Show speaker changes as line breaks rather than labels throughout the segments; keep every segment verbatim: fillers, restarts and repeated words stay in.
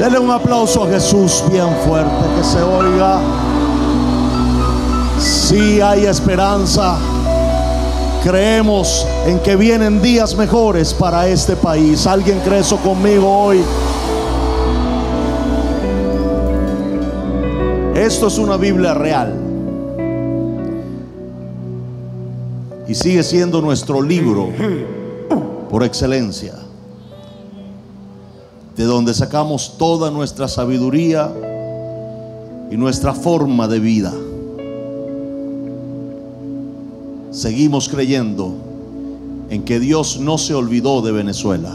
Denle un aplauso a Jesús bien fuerte, que se oiga. Sí hay esperanza. Creemos en que vienen días mejores para este país. ¿Alguien cree eso conmigo hoy? Esto es una Biblia real y sigue siendo nuestro libro por excelencia, de donde sacamos toda nuestra sabiduría y nuestra forma de vida. Seguimos creyendo en que Dios no se olvidó de Venezuela,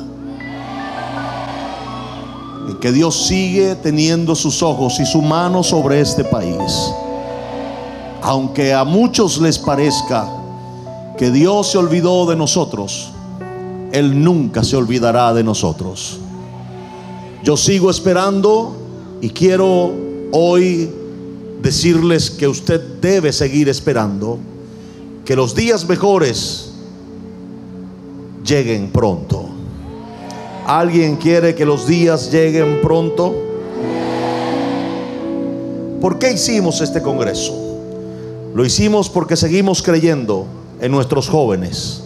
en que Dios sigue teniendo sus ojos y su mano sobre este país. Aunque a muchos les parezca que Dios se olvidó de nosotros, Él nunca se olvidará de nosotros. Yo sigo esperando y quiero hoy decirles que usted debe seguir esperando que los días mejores lleguen pronto. ¿Alguien quiere que los días lleguen pronto? ¿Por qué hicimos este congreso? Lo hicimos porque seguimos creyendo en nuestros jóvenes.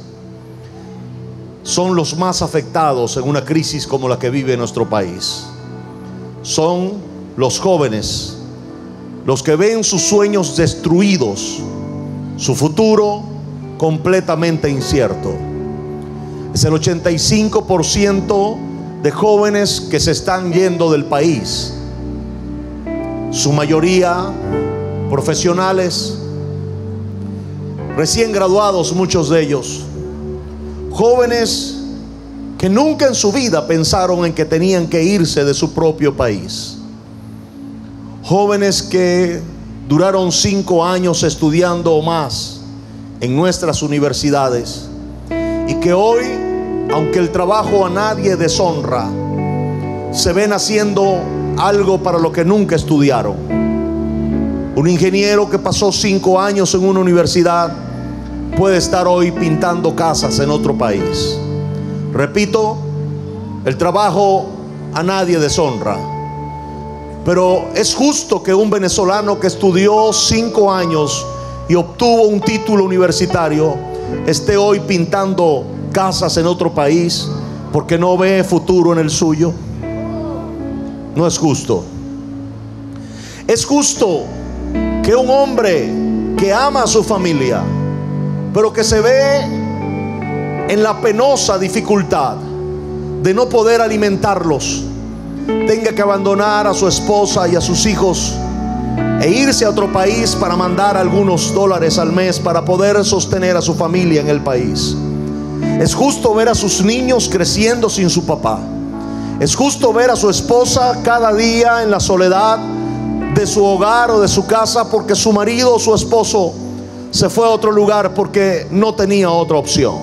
Son los más afectados en una crisis como la que vive nuestro país. Son los jóvenes los que ven sus sueños destruidos, su futuro completamente incierto. Es el ochenta y cinco por ciento de jóvenes que se están yendo del país, su mayoría profesionales, recién graduados, muchos de ellos, jóvenes que nunca en su vida pensaron en que tenían que irse de su propio país, jóvenes que duraron cinco años estudiando o más en nuestras universidades y que hoy, aunque el trabajo a nadie deshonra, se ven haciendo algo para lo que nunca estudiaron. Un ingeniero que pasó cinco años en una universidad puede estar hoy pintando casas en otro país. Repito, el trabajo a nadie deshonra, pero es justo que un venezolano que estudió cinco años y obtuvo un título universitario esté hoy pintando casas en otro país porque no ve futuro en el suyo. No es justo. Es justo que un hombre que ama a su familia, pero que se ve en la penosa dificultad de no poder alimentarlos, tenga que abandonar a su esposa y a sus hijos e irse a otro país para mandar algunos dólares al mes para poder sostener a su familia en el país. Es justo ver a sus niños creciendo sin su papá. Es justo ver a su esposa cada día en la soledad de su hogar o de su casa porque su marido o su esposo se fue a otro lugar porque no tenía otra opción.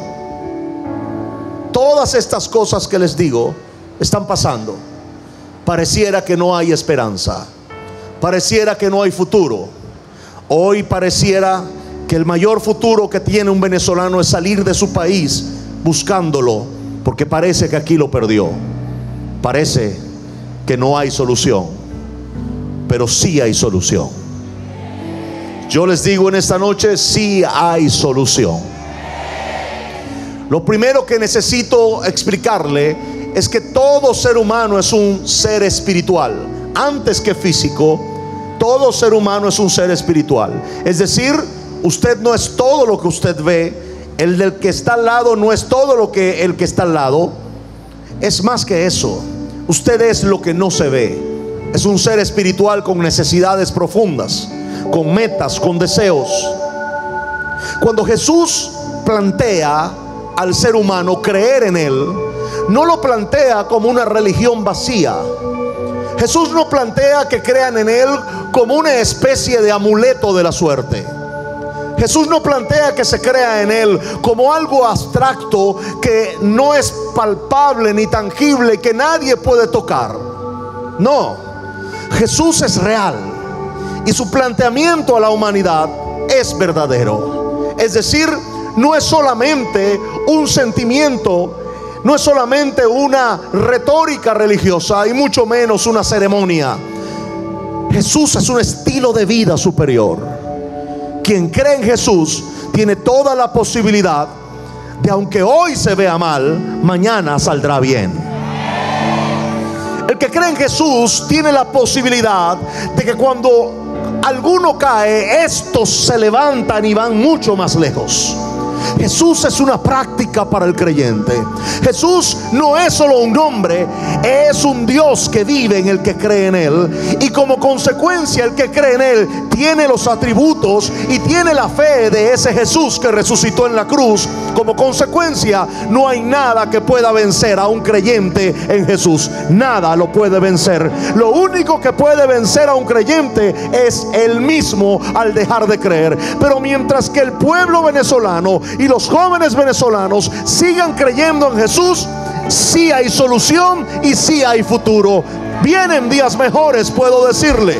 Todas estas cosas que les digo están pasando. Pareciera que no hay esperanza, pareciera que no hay futuro. Hoy pareciera que el mayor futuro que tiene un venezolano es salir de su país buscándolo, porque parece que aquí lo perdió. Parece que no hay solución, pero sí hay solución. Yo les digo en esta noche, sí hay solución. Lo primero que necesito explicarle es que todo ser humano es un ser espiritual. Antes que físico, todo ser humano es un ser espiritual. Es decir, usted no es todo lo que usted ve. El del que está al lado no es todo lo que el que está al lado. Es más que eso. Usted es lo que no se ve. Es un ser espiritual con necesidades profundas, con metas, con deseos. Cuando Jesús plantea al ser humano creer en Él, no lo plantea como una religión vacía. Jesús no plantea que crean en Él como una especie de amuleto de la suerte. Jesús no plantea que se crea en Él como algo abstracto que no es palpable ni tangible, que nadie puede tocar. No, Jesús es real y su planteamiento a la humanidad es verdadero. Es decir, no es solamente un sentimiento no es solamente una retórica religiosa y mucho menos una ceremonia. Jesús es un estilo de vida superior. Quien cree en Jesús tiene toda la posibilidad de, aunque hoy se vea mal, mañana saldrá bien. El que cree en Jesús tiene la posibilidad de que cuando alguno cae, estos se levantan y van mucho más lejos. Jesús es una práctica para el creyente. Jesús no es solo un nombre, es un Dios que vive en el que cree en Él. Y como consecuencia, el que cree en Él tiene los atributos y tiene la fe de ese Jesús que resucitó en la cruz. Como consecuencia, no hay nada que pueda vencer a un creyente en Jesús. Nada lo puede vencer. Lo único que puede vencer a un creyente es Él mismo al dejar de creer. Pero mientras que el pueblo venezolano y los jóvenes venezolanos sigan creyendo en Jesús, sí hay solución y sí hay futuro. Vienen días mejores, puedo decirle.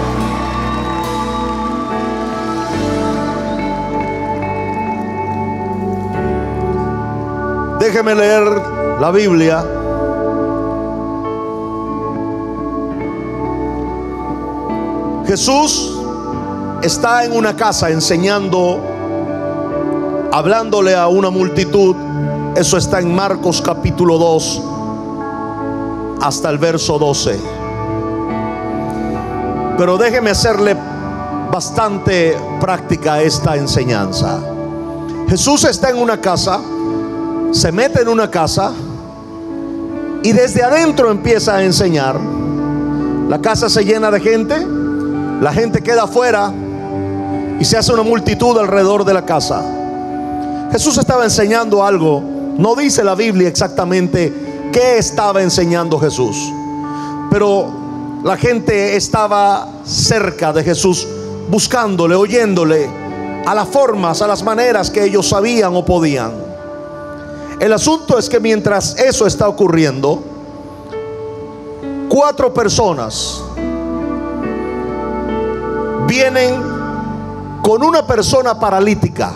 Déjeme leer la Biblia. Jesús está en una casa enseñando, hablándole a una multitud. Eso está en Marcos capítulo dos hasta el verso doce. Pero déjeme hacerle bastante práctica esta enseñanza. Jesús está en una casa, se mete en una casa y desde adentro empieza a enseñar. La casa se llena de gente, la gente queda afuera y se hace una multitud alrededor de la casa. Jesús estaba enseñando algo. No dice la Biblia exactamente qué estaba enseñando Jesús, pero la gente estaba cerca de Jesús, buscándole, oyéndole, a las formas, a las maneras que ellos sabían o podían. El asunto es que mientras eso está ocurriendo, cuatro personas vienen con una persona paralítica.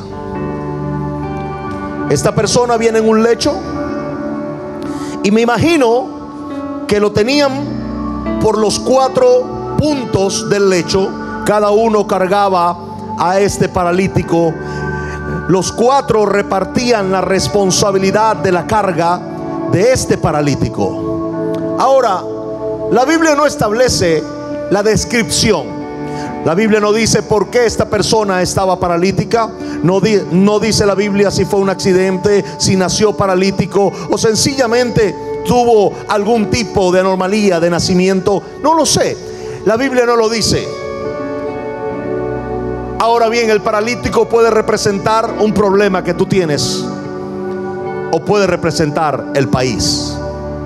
Esta persona viene en un lecho y me imagino que lo tenían por los cuatro puntos del lecho. Cada uno cargaba a este paralítico. Los cuatro repartían la responsabilidad de la carga de este paralítico. Ahora, la Biblia no establece la descripción. La Biblia no dice por qué esta persona estaba paralítica. No, di, no dice la Biblia si fue un accidente, si nació paralítico o sencillamente tuvo algún tipo de anomalía de nacimiento. No lo sé. La Biblia no lo dice. Ahora bien, el paralítico puede representar un problema que tú tienes o puede representar el país.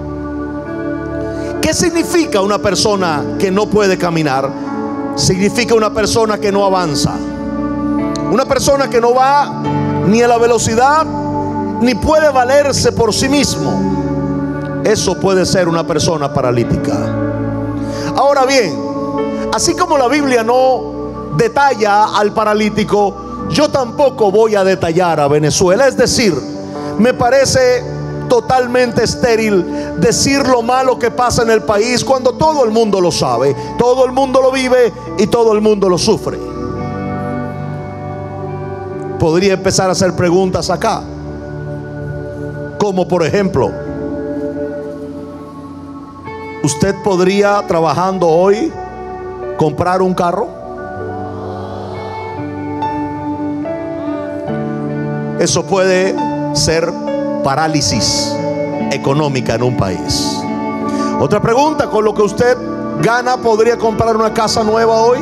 ¿Qué significa una persona que no puede caminar? Significa una persona que no avanza, una persona que no va ni a la velocidad ni puede valerse por sí mismo. Eso puede ser una persona paralítica. Ahora bien, así como la Biblia no detalla al paralítico, yo tampoco voy a detallar a Venezuela. Es decir, me parece totalmente estéril decir lo malo que pasa en el país cuando todo el mundo lo sabe, todo el mundo lo vive y todo el mundo lo sufre. Podría empezar a hacer preguntas acá, como por ejemplo, ¿usted podría, trabajando hoy, comprar un carro? Eso puede ser parálisis económica en un país. Otra pregunta: ¿con lo que usted gana podría comprar una casa nueva hoy?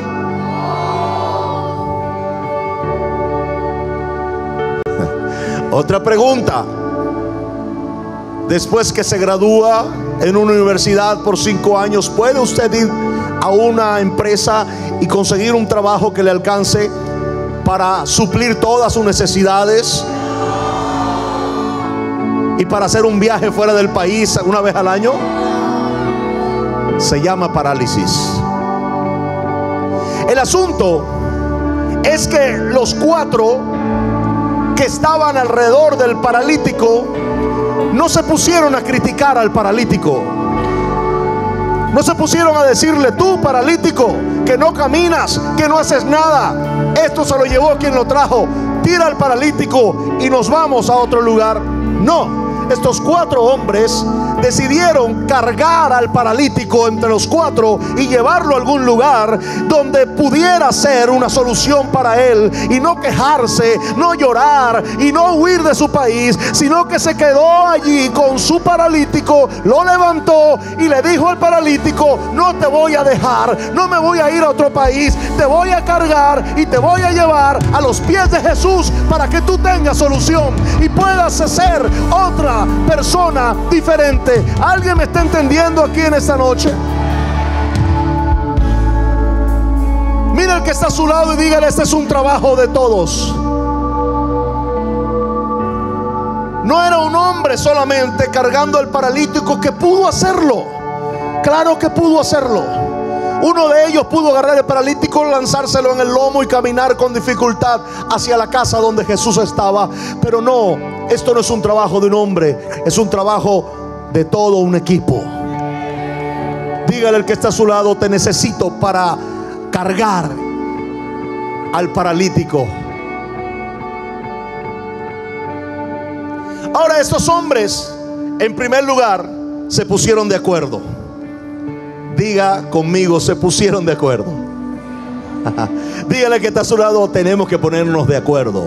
Otra pregunta: después que se gradúa en una universidad por cinco años, ¿puede usted ir a una empresa y conseguir un trabajo que le alcance para suplir todas sus necesidades y para hacer un viaje fuera del país una vez al año? Se llama parálisis. El asunto es que los cuatro que estaban alrededor del paralítico no se pusieron a criticar al paralítico. No se pusieron a decirle: tú, paralítico, que no caminas, que no haces nada, esto se lo llevó quien lo trajo, tira al paralítico y nos vamos a otro lugar. No, estos cuatro hombres decidieron cargar al paralítico entre los cuatro y llevarlo a algún lugar donde pudiera ser una solución para él, y no quejarse, no llorar y no huir de su país, sino que se quedó allí con su paralítico, lo levantó y le dijo al paralítico: no te voy a dejar, no me voy a ir a otro país, te voy a cargar y te voy a llevar a los pies de Jesús para que tú tengas solución y puedas ser otra persona diferente. ¿Alguien me está entendiendo aquí en esta noche? Mira el que está a su lado y dígale: este es un trabajo de todos. No era un hombre solamente cargando al paralítico que pudo hacerlo. Claro que pudo hacerlo. Uno de ellos pudo agarrar el paralítico, lanzárselo en el lomo y caminar con dificultad hacia la casa donde Jesús estaba. Pero no, esto no es un trabajo de un hombre, es un trabajo de todo un equipo. Dígale al que está a su lado: te necesito para cargar al paralítico. Ahora, estos hombres, en primer lugar, se pusieron de acuerdo. Diga conmigo: se pusieron de acuerdo. Dígale que está a su lado: tenemos que ponernos de acuerdo.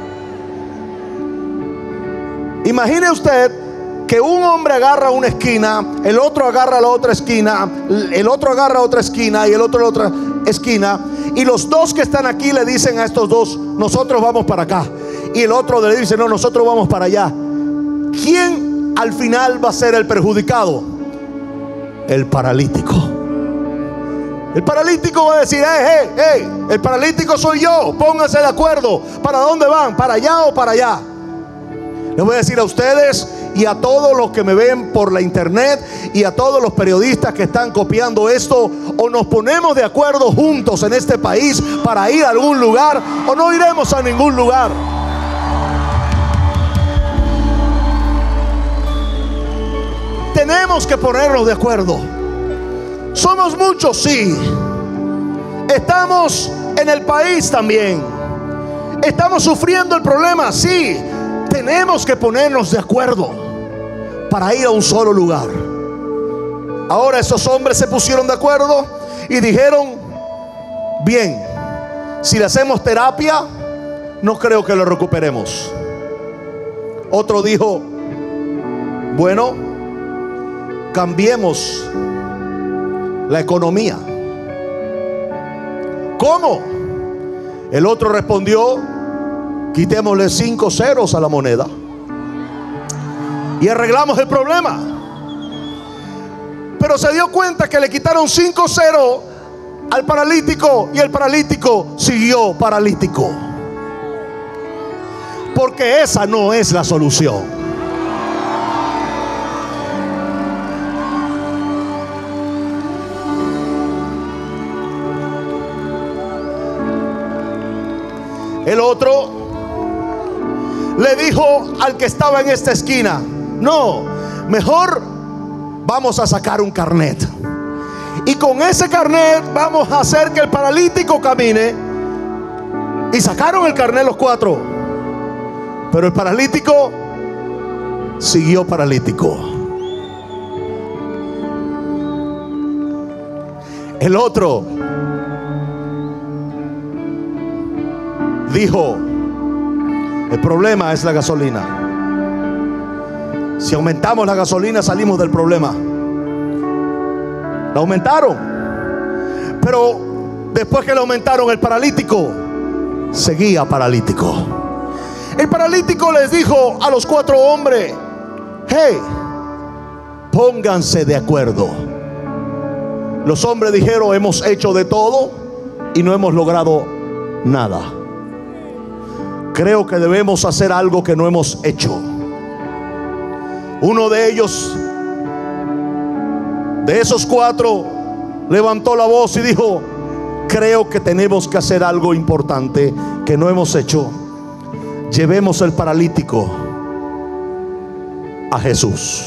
Imagine usted que un hombre agarra una esquina, el otro agarra la otra esquina, el otro agarra otra esquina y el otro la otra esquina, y los dos que están aquí le dicen a estos dos: nosotros vamos para acá, y el otro le dice: no, nosotros vamos para allá. ¿Quién al final va a ser el perjudicado? El paralítico. El paralítico va a decir: hey, hey, hey, el paralítico soy yo, pónganse de acuerdo. ¿Para dónde van? ¿Para allá o para allá? Les voy a decir a ustedes y a todos los que me ven por la internet y a todos los periodistas que están copiando esto: o nos ponemos de acuerdo juntos en este país para ir a algún lugar, o no iremos a ningún lugar. Tenemos que ponernos de acuerdo. Somos muchos, sí. Estamos en el país también. Estamos sufriendo el problema, sí. Tenemos que ponernos de acuerdo para ir a un solo lugar. Ahora esos hombres se pusieron de acuerdo y dijeron: bien, si le hacemos terapia, no creo que lo recuperemos. Otro dijo: bueno, cambiemos la economía. ¿Cómo? El otro respondió: quitémosle cinco ceros a la moneda y arreglamos el problema. Pero se dio cuenta que le quitaron cinco ceros al paralítico y el paralítico siguió paralítico, porque esa no es la solución. El otro le dijo al que estaba en esta esquina: no, mejor vamos a sacar un carnet, y con ese carnet vamos a hacer que el paralítico camine. Y sacaron el carnet los cuatro, pero el paralítico siguió paralítico. El otro dijo: el problema es la gasolina. Si aumentamos la gasolina, salimos del problema. La aumentaron, pero después que la aumentaron, el paralítico seguía paralítico. El paralítico les dijo a los cuatro hombres: hey, pónganse de acuerdo. Los hombres dijeron: hemos hecho de todo y no hemos logrado nada. Creo que debemos hacer algo que no hemos hecho. Uno de ellos, de esos cuatro, levantó la voz y dijo: creo que tenemos que hacer algo importante que no hemos hecho. Llevemos el paralítico a Jesús.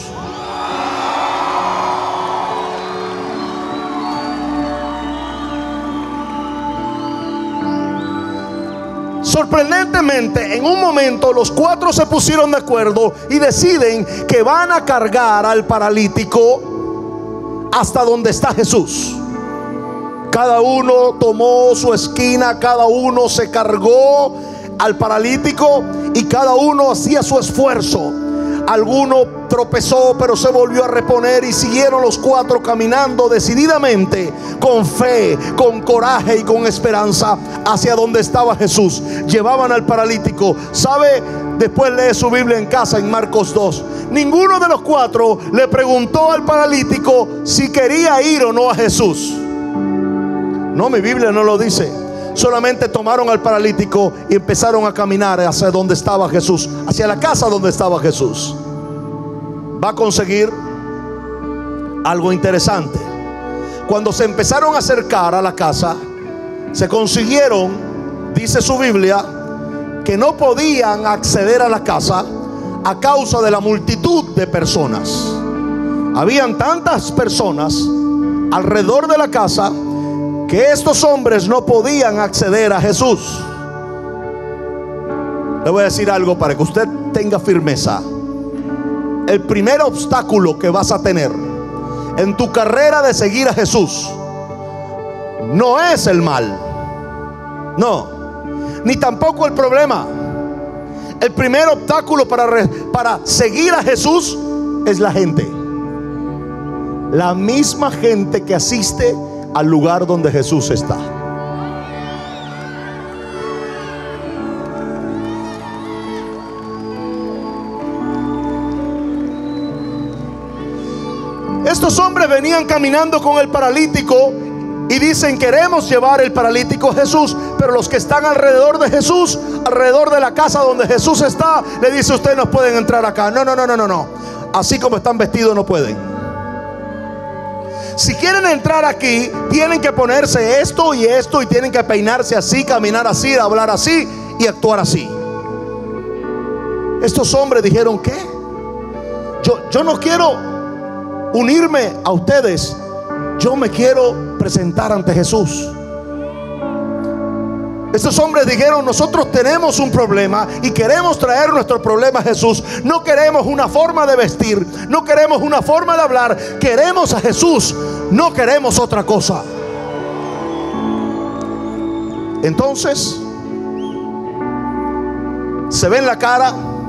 Sorprendentemente, en un momento los cuatro se pusieron de acuerdo y deciden que van a cargar al paralítico hasta donde está Jesús. Cada uno tomó su esquina, cada uno se cargó al paralítico y cada uno hacía su esfuerzo. Alguno tropezó, pero se volvió a reponer y siguieron los cuatro caminando decididamente, con fe, con coraje y con esperanza hacia donde estaba Jesús. Llevaban al paralítico. ¿Sabe? Después lee su Biblia en casa en Marcos dos. Ninguno de los cuatro le preguntó al paralítico si quería ir o no a Jesús. No, mi Biblia no lo dice. Solamente tomaron al paralítico y empezaron a caminar hacia donde estaba Jesús, hacia la casa donde estaba Jesús. Va a conseguir algo interesante. Cuando se empezaron a acercar a la casa, se consiguieron, dice su Biblia, que no podían acceder a la casa a causa de la multitud de personas. Habían tantas personas alrededor de la casa que estos hombres no podían acceder a Jesús. Le voy a decir algo para que usted tenga firmeza. El primer obstáculo que vas a tener en tu carrera de seguir a Jesús no es el mal, no, ni tampoco el problema. El primer obstáculo para, para seguir a Jesús es la gente. La misma gente que asiste al lugar donde Jesús está. Estos hombres venían caminando con el paralítico y dicen: queremos llevar el paralítico a Jesús. Pero los que están alrededor de Jesús, alrededor de la casa donde Jesús está, le dice: ustedes no pueden entrar acá. No, no, no, no, no, no. Así como están vestidos no pueden. Si quieren entrar aquí, tienen que ponerse esto y esto, y tienen que peinarse así, caminar así, hablar así y actuar así. Estos hombres dijeron: ¿qué? Yo, yo no quiero unirme a ustedes. Yo me quiero presentar ante Jesús. Estos hombres dijeron: nosotros tenemos un problema y queremos traer nuestro problema a Jesús. No queremos una forma de vestir, no queremos una forma de hablar, queremos a Jesús, no queremos otra cosa. Entonces se ven la cara,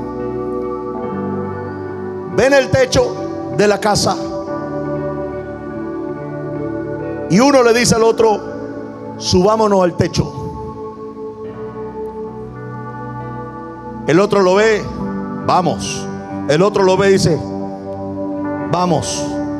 ven el techo de la casa, y uno le dice al otro: subámonos al techo. El otro lo ve: vamos. El otro lo ve y dice: vamos.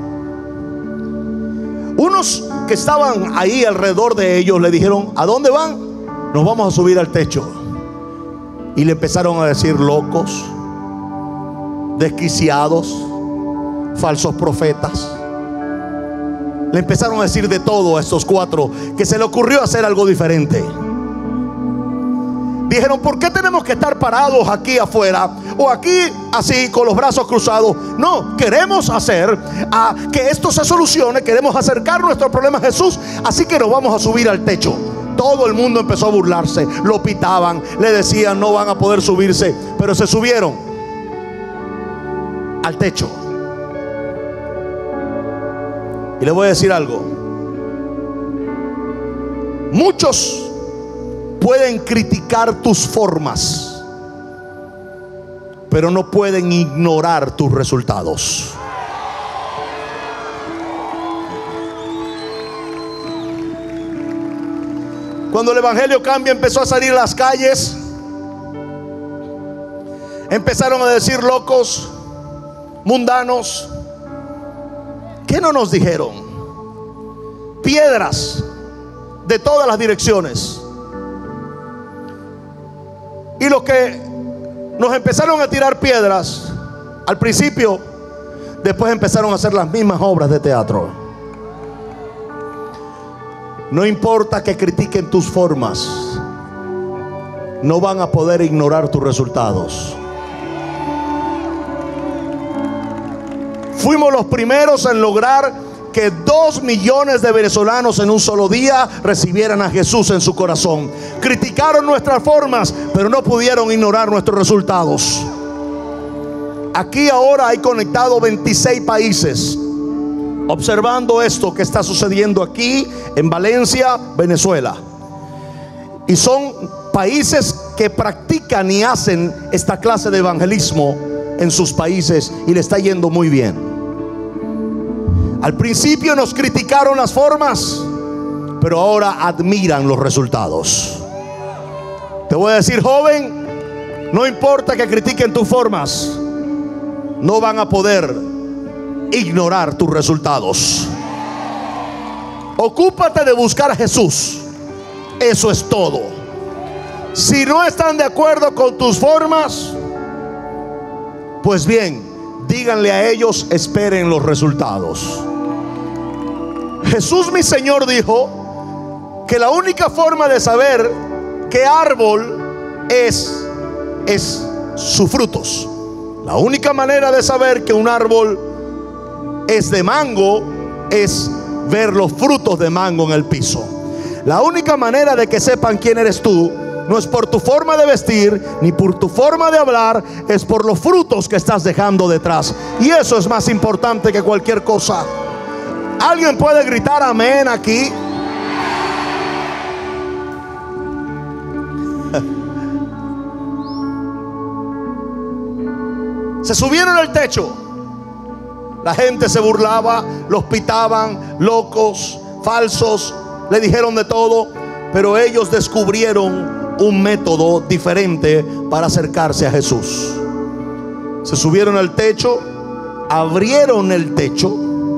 Unos que estaban ahí alrededor de ellos le dijeron: ¿a dónde van? Nos vamos a subir al techo. Y le empezaron a decir: locos, desquiciados, falsos profetas. Le empezaron a decir de todo a estos cuatro, que se le ocurrió hacer algo diferente. Dijeron: ¿por qué tenemos que estar parados aquí afuera o aquí así con los brazos cruzados? No, queremos hacer a que esto se solucione. Queremos acercar nuestro problema a Jesús, así que nos vamos a subir al techo. Todo el mundo empezó a burlarse, lo pitaban, le decían: no van a poder subirse. Pero se subieron al techo. Y le voy a decir algo: muchos pueden criticar tus formas, pero no pueden ignorar tus resultados. Cuando el evangelio cambia, empezó a salir a las calles, empezaron a decir locos, mundanos. ¿Qué no nos dijeron? Piedras de todas las direcciones. Y los que nos empezaron a tirar piedras al principio, después empezaron a hacer las mismas obras de teatro. No importa que critiquen tus formas, no van a poder ignorar tus resultados. Fuimos los primeros en lograr que dos millones de venezolanos en un solo día recibieran a Jesús en su corazón. Criticaron nuestras formas, pero no pudieron ignorar nuestros resultados. Aquí ahora hay conectados veintiséis países observando esto que está sucediendo aquí en Valencia, Venezuela. Y son países que practican y hacen esta clase de evangelismo en sus países y le está yendo muy bien. Al principio nos criticaron las formas, pero ahora admiran los resultados. Te voy a decir, joven, no importa que critiquen tus formas, no van a poder ignorar tus resultados. Ocúpate de buscar a Jesús. Eso es todo. Si no están de acuerdo con tus formas, pues bien, díganle a ellos, esperen los resultados. Jesús, mi Señor, dijo que la única forma de saber qué árbol es, es sus frutos. La única manera de saber que un árbol es de mango es ver los frutos de mango en el piso. La única manera de que sepan quién eres tú no es por tu forma de vestir ni por tu forma de hablar, es por los frutos que estás dejando detrás. Y eso es más importante que cualquier cosa. ¿Alguien puede gritar amén aquí? Se subieron al techo. La gente se burlaba, los pitaban, locos, falsos, le dijeron de todo, pero ellos descubrieron un método diferente para acercarse a Jesús. Se subieron al techo, abrieron el techo,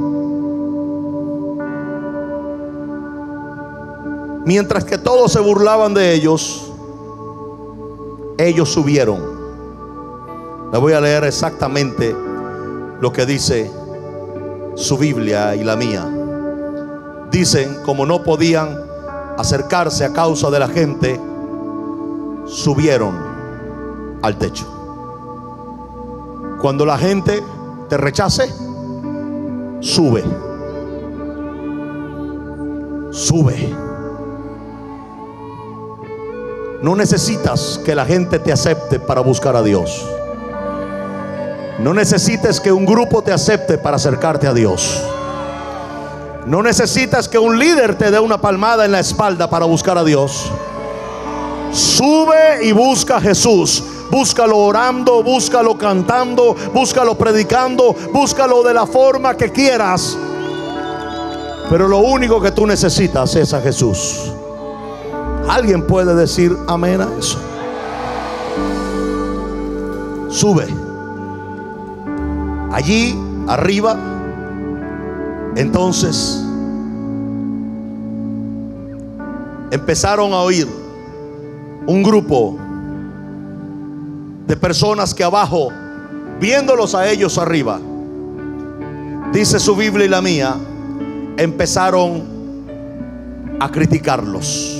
mientras que todos se burlaban de ellos, ellos subieron. Le voy a leer exactamente lo que dice su Biblia y la mía. Dicen, como no podían acercarse a causa de la gente, subieron al techo. Cuando la gente te rechace, sube. Sube. No necesitas que la gente te acepte para buscar a Dios. No necesites que un grupo te acepte para acercarte a Dios. No necesitas que un líder te dé una palmada en la espalda para buscar a Dios. Sube y busca a Jesús. Búscalo orando, búscalo cantando, búscalo predicando, búscalo de la forma que quieras. Pero lo único que tú necesitas es a Jesús. ¿Alguien puede decir amén a eso? Sube. Allí arriba, entonces empezaron a oír un grupo de personas que abajo, viéndolos a ellos arriba, dice su Biblia y la mía, empezaron a criticarlos.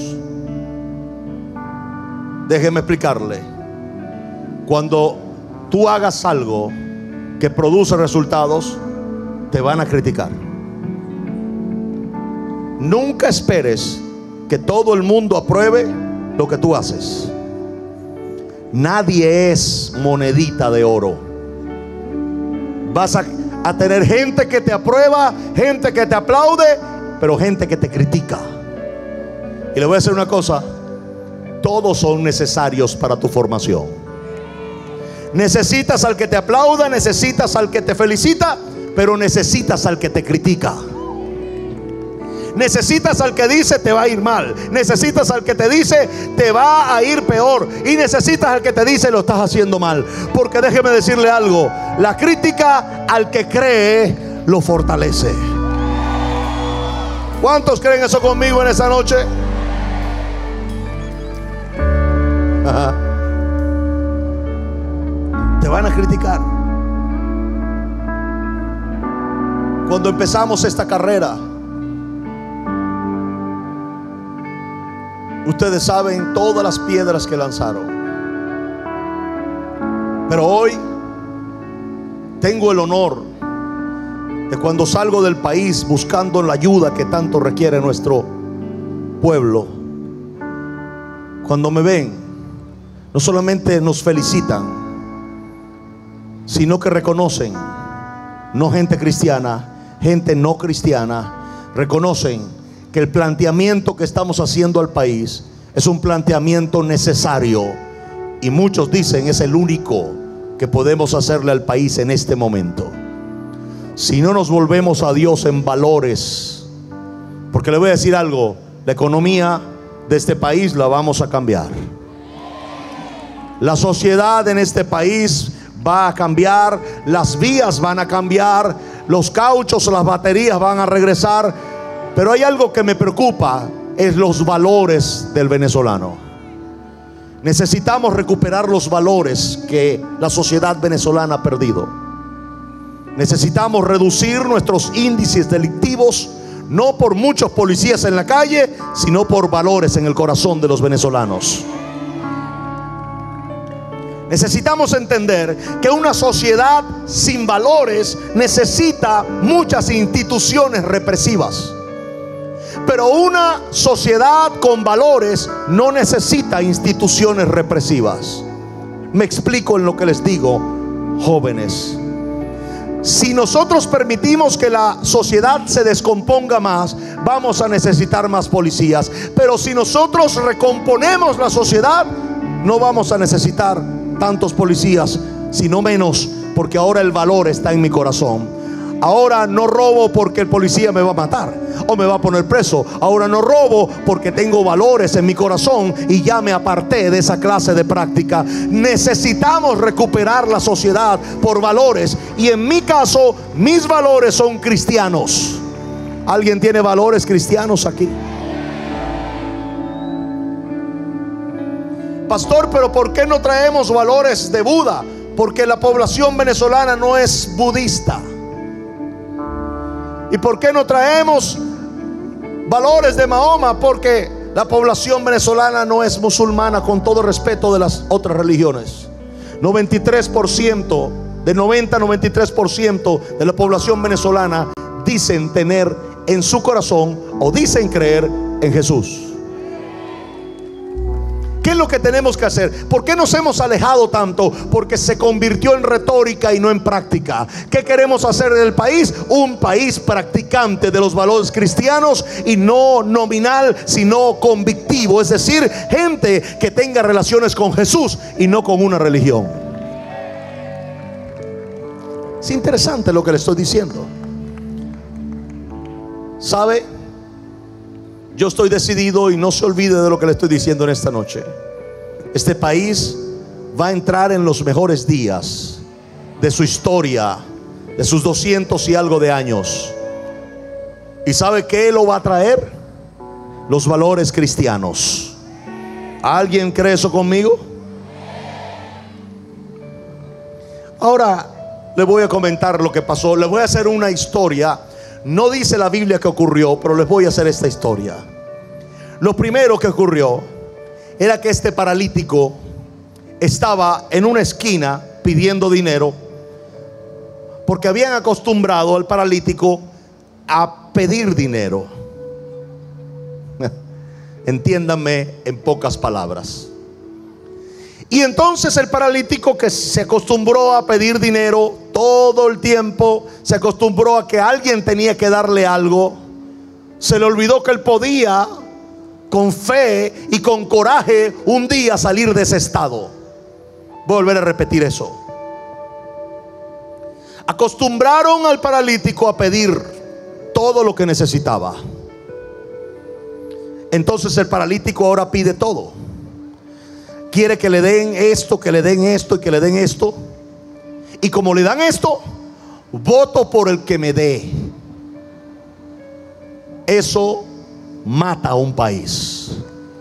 Déjeme explicarle. Cuando tú hagas algo que produce resultados, te van a criticar. Nunca esperes que todo el mundo apruebe lo que tú haces. Nadie es monedita de oro. Vas a, a tener gente que te aprueba, gente que te aplaude, pero gente que te critica. Y le voy a decir una cosa: todos son necesarios para tu formación. Necesitas al que te aplauda, necesitas al que te felicita, pero necesitas al que te critica. Necesitas al que dice te va a ir mal. Necesitas al que te dice te va a ir peor. Y necesitas al que te dice lo estás haciendo mal. Porque déjeme decirle algo: la crítica al que cree lo fortalece. ¿Cuántos creen eso conmigo en esa noche? Ajá. Te van a criticar. Cuando empezamos esta carrera, ustedes saben todas las piedras que lanzaron. Pero hoy tengo el honor que cuando salgo del país buscando la ayuda que tanto requiere nuestro pueblo, cuando me ven, no solamente nos felicitan, sino que reconocen, no gente cristiana, gente no cristiana, reconocen que el planteamiento que estamos haciendo al país es un planteamiento necesario, y muchos dicen es el único que podemos hacerle al país en este momento. Si no nos volvemos a Dios en valores, porque le voy a decir algo, la economía de este país la vamos a cambiar. La sociedad en este país va a cambiar, las vías van a cambiar, los cauchos, las baterías van a regresar. Pero hay algo que me preocupa, es los valores del venezolano. Necesitamos recuperar los valores que la sociedad venezolana ha perdido. Necesitamos reducir nuestros índices delictivos, no por muchos policías en la calle, sino por valores en el corazón de los venezolanos. Necesitamos entender que una sociedad sin valores necesita muchas instituciones represivas, pero una sociedad con valores no necesita instituciones represivas. Me explico en lo que les digo, jóvenes. Si nosotros permitimos que la sociedad se descomponga más, vamos a necesitar más policías. Pero si nosotros recomponemos la sociedad, no vamos a necesitar tantos policías, sino menos, porque ahora el valor está en mi corazón. Ahora no robo porque el policía me va a matar o me va a poner preso. Ahora no robo porque tengo valores en mi corazón y ya me aparté de esa clase de práctica. Necesitamos recuperar la sociedad por valores, y en mi caso mis valores son cristianos. ¿Alguien tiene valores cristianos aquí? Pastor, pero ¿por qué no traemos valores de Buda? Porque la población venezolana no es budista. ¿Y por qué no traemos valores de Mahoma? Porque la población venezolana no es musulmana, con todo respeto de las otras religiones. noventa y tres por ciento, de noventa a noventa y tres por ciento de la población venezolana dicen tener en su corazón o dicen creer en Jesús. ¿Qué es lo que tenemos que hacer? ¿Por qué nos hemos alejado tanto? Porque se convirtió en retórica y no en práctica. ¿Qué queremos hacer del país? Un país practicante de los valores cristianos, y no nominal, sino convictivo. Es decir, gente que tenga relaciones con Jesús y no con una religión. Es interesante lo que le estoy diciendo. ¿Sabe? Yo estoy decidido, y no se olvide de lo que le estoy diciendo en esta noche. Este país va a entrar en los mejores días de su historia, de sus doscientos y algo de años. ¿Y sabe qué lo va a traer? Los valores cristianos. ¿Alguien cree eso conmigo? Ahora les voy a comentar lo que pasó. Les voy a hacer una historia. No dice la Biblia que ocurrió, pero les voy a hacer esta historia. Lo primero que ocurrió era que este paralítico estaba en una esquina pidiendo dinero, porque habían acostumbrado al paralítico a pedir dinero. Entiéndanme en pocas palabras. Y entonces el paralítico, que se acostumbró a pedir dinero todo el tiempo, se acostumbró a que alguien tenía que darle algo, se le olvidó que él podía, con fe y con coraje, un día salir de ese estado. Voy a volver a repetir eso. Acostumbraron al paralítico a pedir todo lo que necesitaba. Entonces el paralítico ahora pide todo. Quiere que le den esto, que le den esto y que le den esto. Y como le dan esto, voto por el que me dé. Eso mata a un país.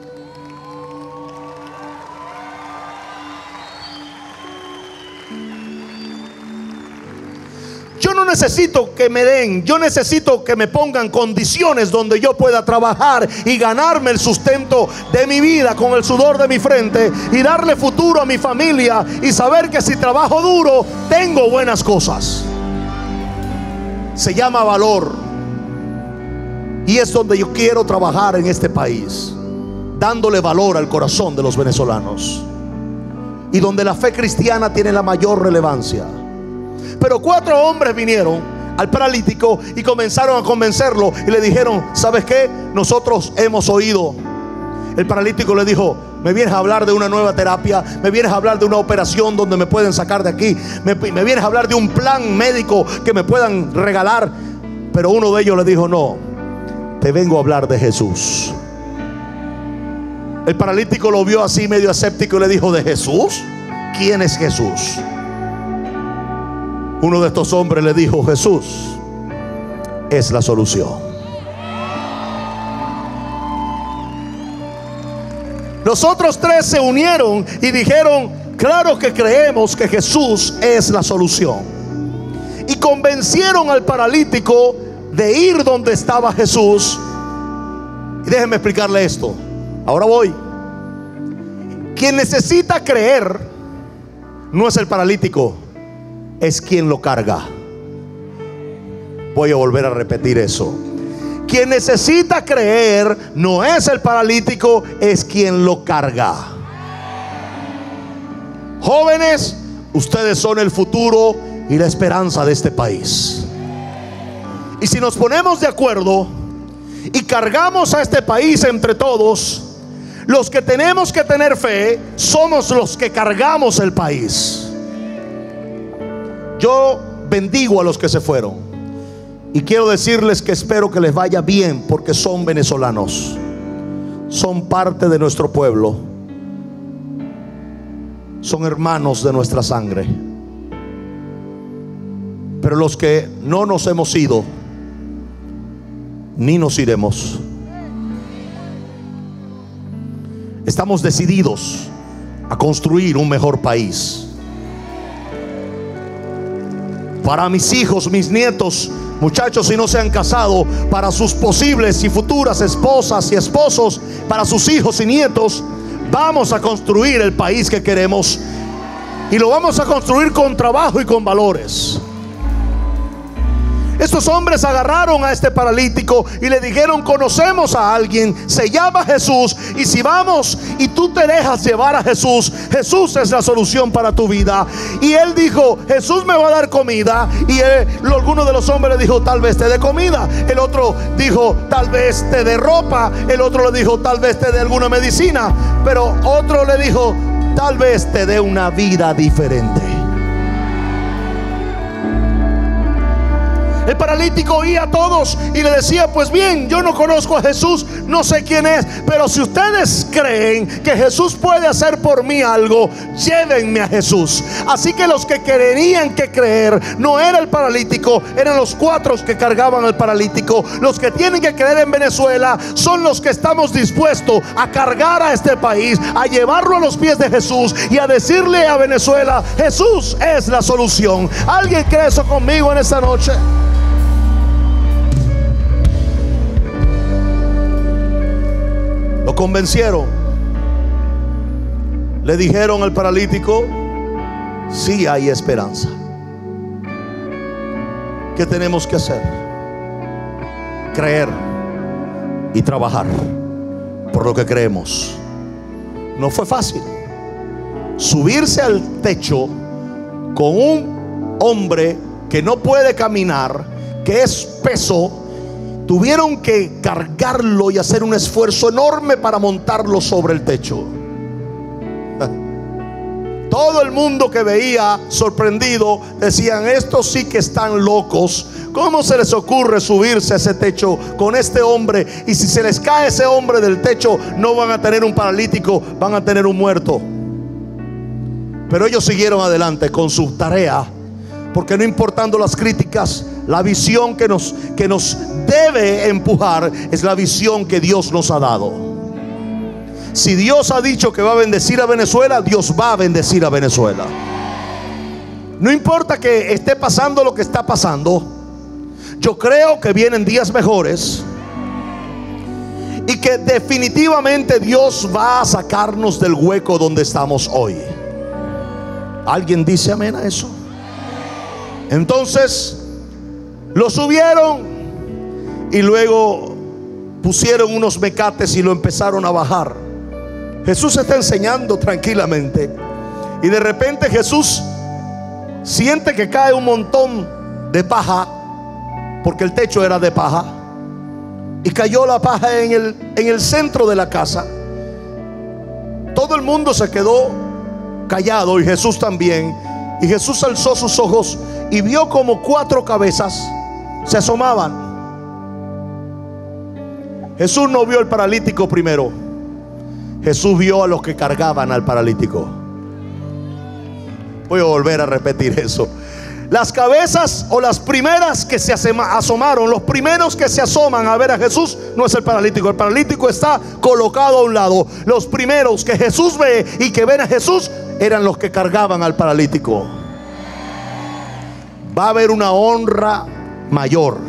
Yo no necesito que me den, yo necesito que me pongan condiciones donde yo pueda trabajar y ganarme el sustento de mi vida con el sudor de mi frente, y darle futuro a mi familia, y saber que si trabajo duro tengo buenas cosas. Se llama valor. Y es donde yo quiero trabajar en este país, dándole valor al corazón de los venezolanos, y donde la fe cristiana tiene la mayor relevancia. Pero cuatro hombres vinieron al paralítico y comenzaron a convencerlo y le dijeron: ¿sabes qué? Nosotros hemos oído. El paralítico le dijo: me vienes a hablar de una nueva terapia, me vienes a hablar de una operación donde me pueden sacar de aquí, me, me vienes a hablar de un plan médico que me puedan regalar. Pero uno de ellos le dijo: no, te vengo a hablar de Jesús. El paralítico lo vio así medio escéptico y le dijo: ¿de Jesús? ¿Quién es Jesús? Uno de estos hombres le dijo: Jesús es la solución. Los otros tres se unieron y dijeron: claro que creemos que Jesús es la solución. Y convencieron al paralítico de ir donde estaba Jesús. Y déjenme explicarle esto. Ahora voy. Quien necesita creer no es el paralítico, es quien lo carga. Voy a volver a repetir eso. Quien necesita creer no es el paralítico, es quien lo carga. Jóvenes, ustedes son el futuro y la esperanza de este país. Y si nos ponemos de acuerdo y cargamos a este país entre todos, los que tenemos que tener fe somos los que cargamos el país. Yo bendigo a los que se fueron y quiero decirles que espero que les vaya bien, porque son venezolanos, son parte de nuestro pueblo, son hermanos de nuestra sangre. Pero los que no nos hemos ido ni nos iremos, estamos decididos a construir un mejor país para mis hijos, mis nietos, muchachos si no se han casado, para sus posibles y futuras esposas y esposos, para sus hijos y nietos. Vamos a construir el país que queremos, y lo vamos a construir con trabajo y con valores. Estos hombres agarraron a este paralítico y le dijeron: conocemos a alguien, se llama Jesús, y si vamos y tú te dejas llevar a Jesús, Jesús es la solución para tu vida. Y él dijo: Jesús me va a dar comida. Y él, alguno de los hombres le dijo: tal vez te dé comida. El otro dijo: tal vez te dé ropa. El otro le dijo: tal vez te dé alguna medicina. Pero otro le dijo: tal vez te dé una vida diferente. El paralítico oía a todos y le decía: pues bien, yo no conozco a Jesús, no sé quién es, pero si ustedes creen que Jesús puede hacer por mí algo, llévenme a Jesús. Así que los que querían que creer no era el paralítico, eran los cuatro que cargaban al paralítico. Los que tienen que creer en Venezuela son los que estamos dispuestos a cargar a este país, a llevarlo a los pies de Jesús y a decirle a Venezuela: Jesús es la solución. ¿Alguien cree eso conmigo en esta noche? Lo convencieron. Le dijeron al paralítico: sí hay esperanza. ¿Qué tenemos que hacer? Creer y trabajar por lo que creemos. No fue fácil subirse al techo con un hombre que no puede caminar, que es peso. Tuvieron que cargarlo y hacer un esfuerzo enorme para montarlo sobre el techo. Todo el mundo que veía sorprendido decían: estos sí que están locos. ¿Cómo se les ocurre subirse a ese techo con este hombre? Y si se les cae ese hombre del techo, no van a tener un paralítico, van a tener un muerto. Pero ellos siguieron adelante con su tarea, porque no importando las críticas, la visión que nos, que nos debe empujar es la visión que Dios nos ha dado. Si Dios ha dicho que va a bendecir a Venezuela, Dios va a bendecir a Venezuela. No importa que esté pasando lo que está pasando, yo creo que vienen días mejores y que definitivamente Dios va a sacarnos del hueco donde estamos hoy. ¿Alguien dice amén a eso? Entonces, Lo subieron y luego pusieron unos mecates y lo empezaron a bajar. Jesús está enseñando tranquilamente y de repente Jesús siente que cae un montón de paja, porque el techo era de paja, y cayó la paja en el, en el centro de la casa. Todo el mundo se quedó callado y Jesús también. Y Jesús alzó sus ojos y vio como cuatro cabezas se asomaban. Jesús no vio al paralítico primero. Jesús vio a los que cargaban al paralítico. Voy a volver a repetir eso. Las cabezas o las primeras que se asomaron, los primeros que se asoman a ver a Jesús, no es el paralítico. El paralítico está colocado a un lado. Los primeros que Jesús ve y que ven a Jesús eran los que cargaban al paralítico. Va a haber una honra mayor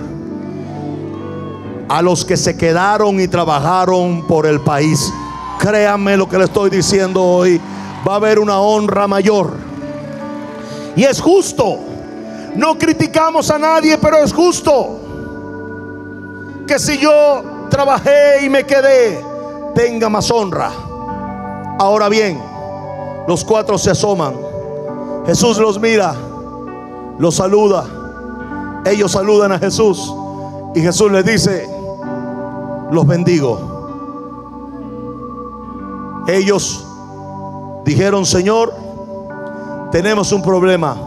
a los que se quedaron y trabajaron por el país. Créanme lo que le estoy diciendo hoy. Va a haber una honra mayor. Y es justo. No criticamos a nadie, pero es justo que si yo trabajé y me quedé, tenga más honra. Ahora bien, los cuatro se asoman. Jesús los mira, los saluda. Ellos saludan a Jesús y Jesús les dice: los bendigo. Ellos dijeron: Señor, tenemos un problema.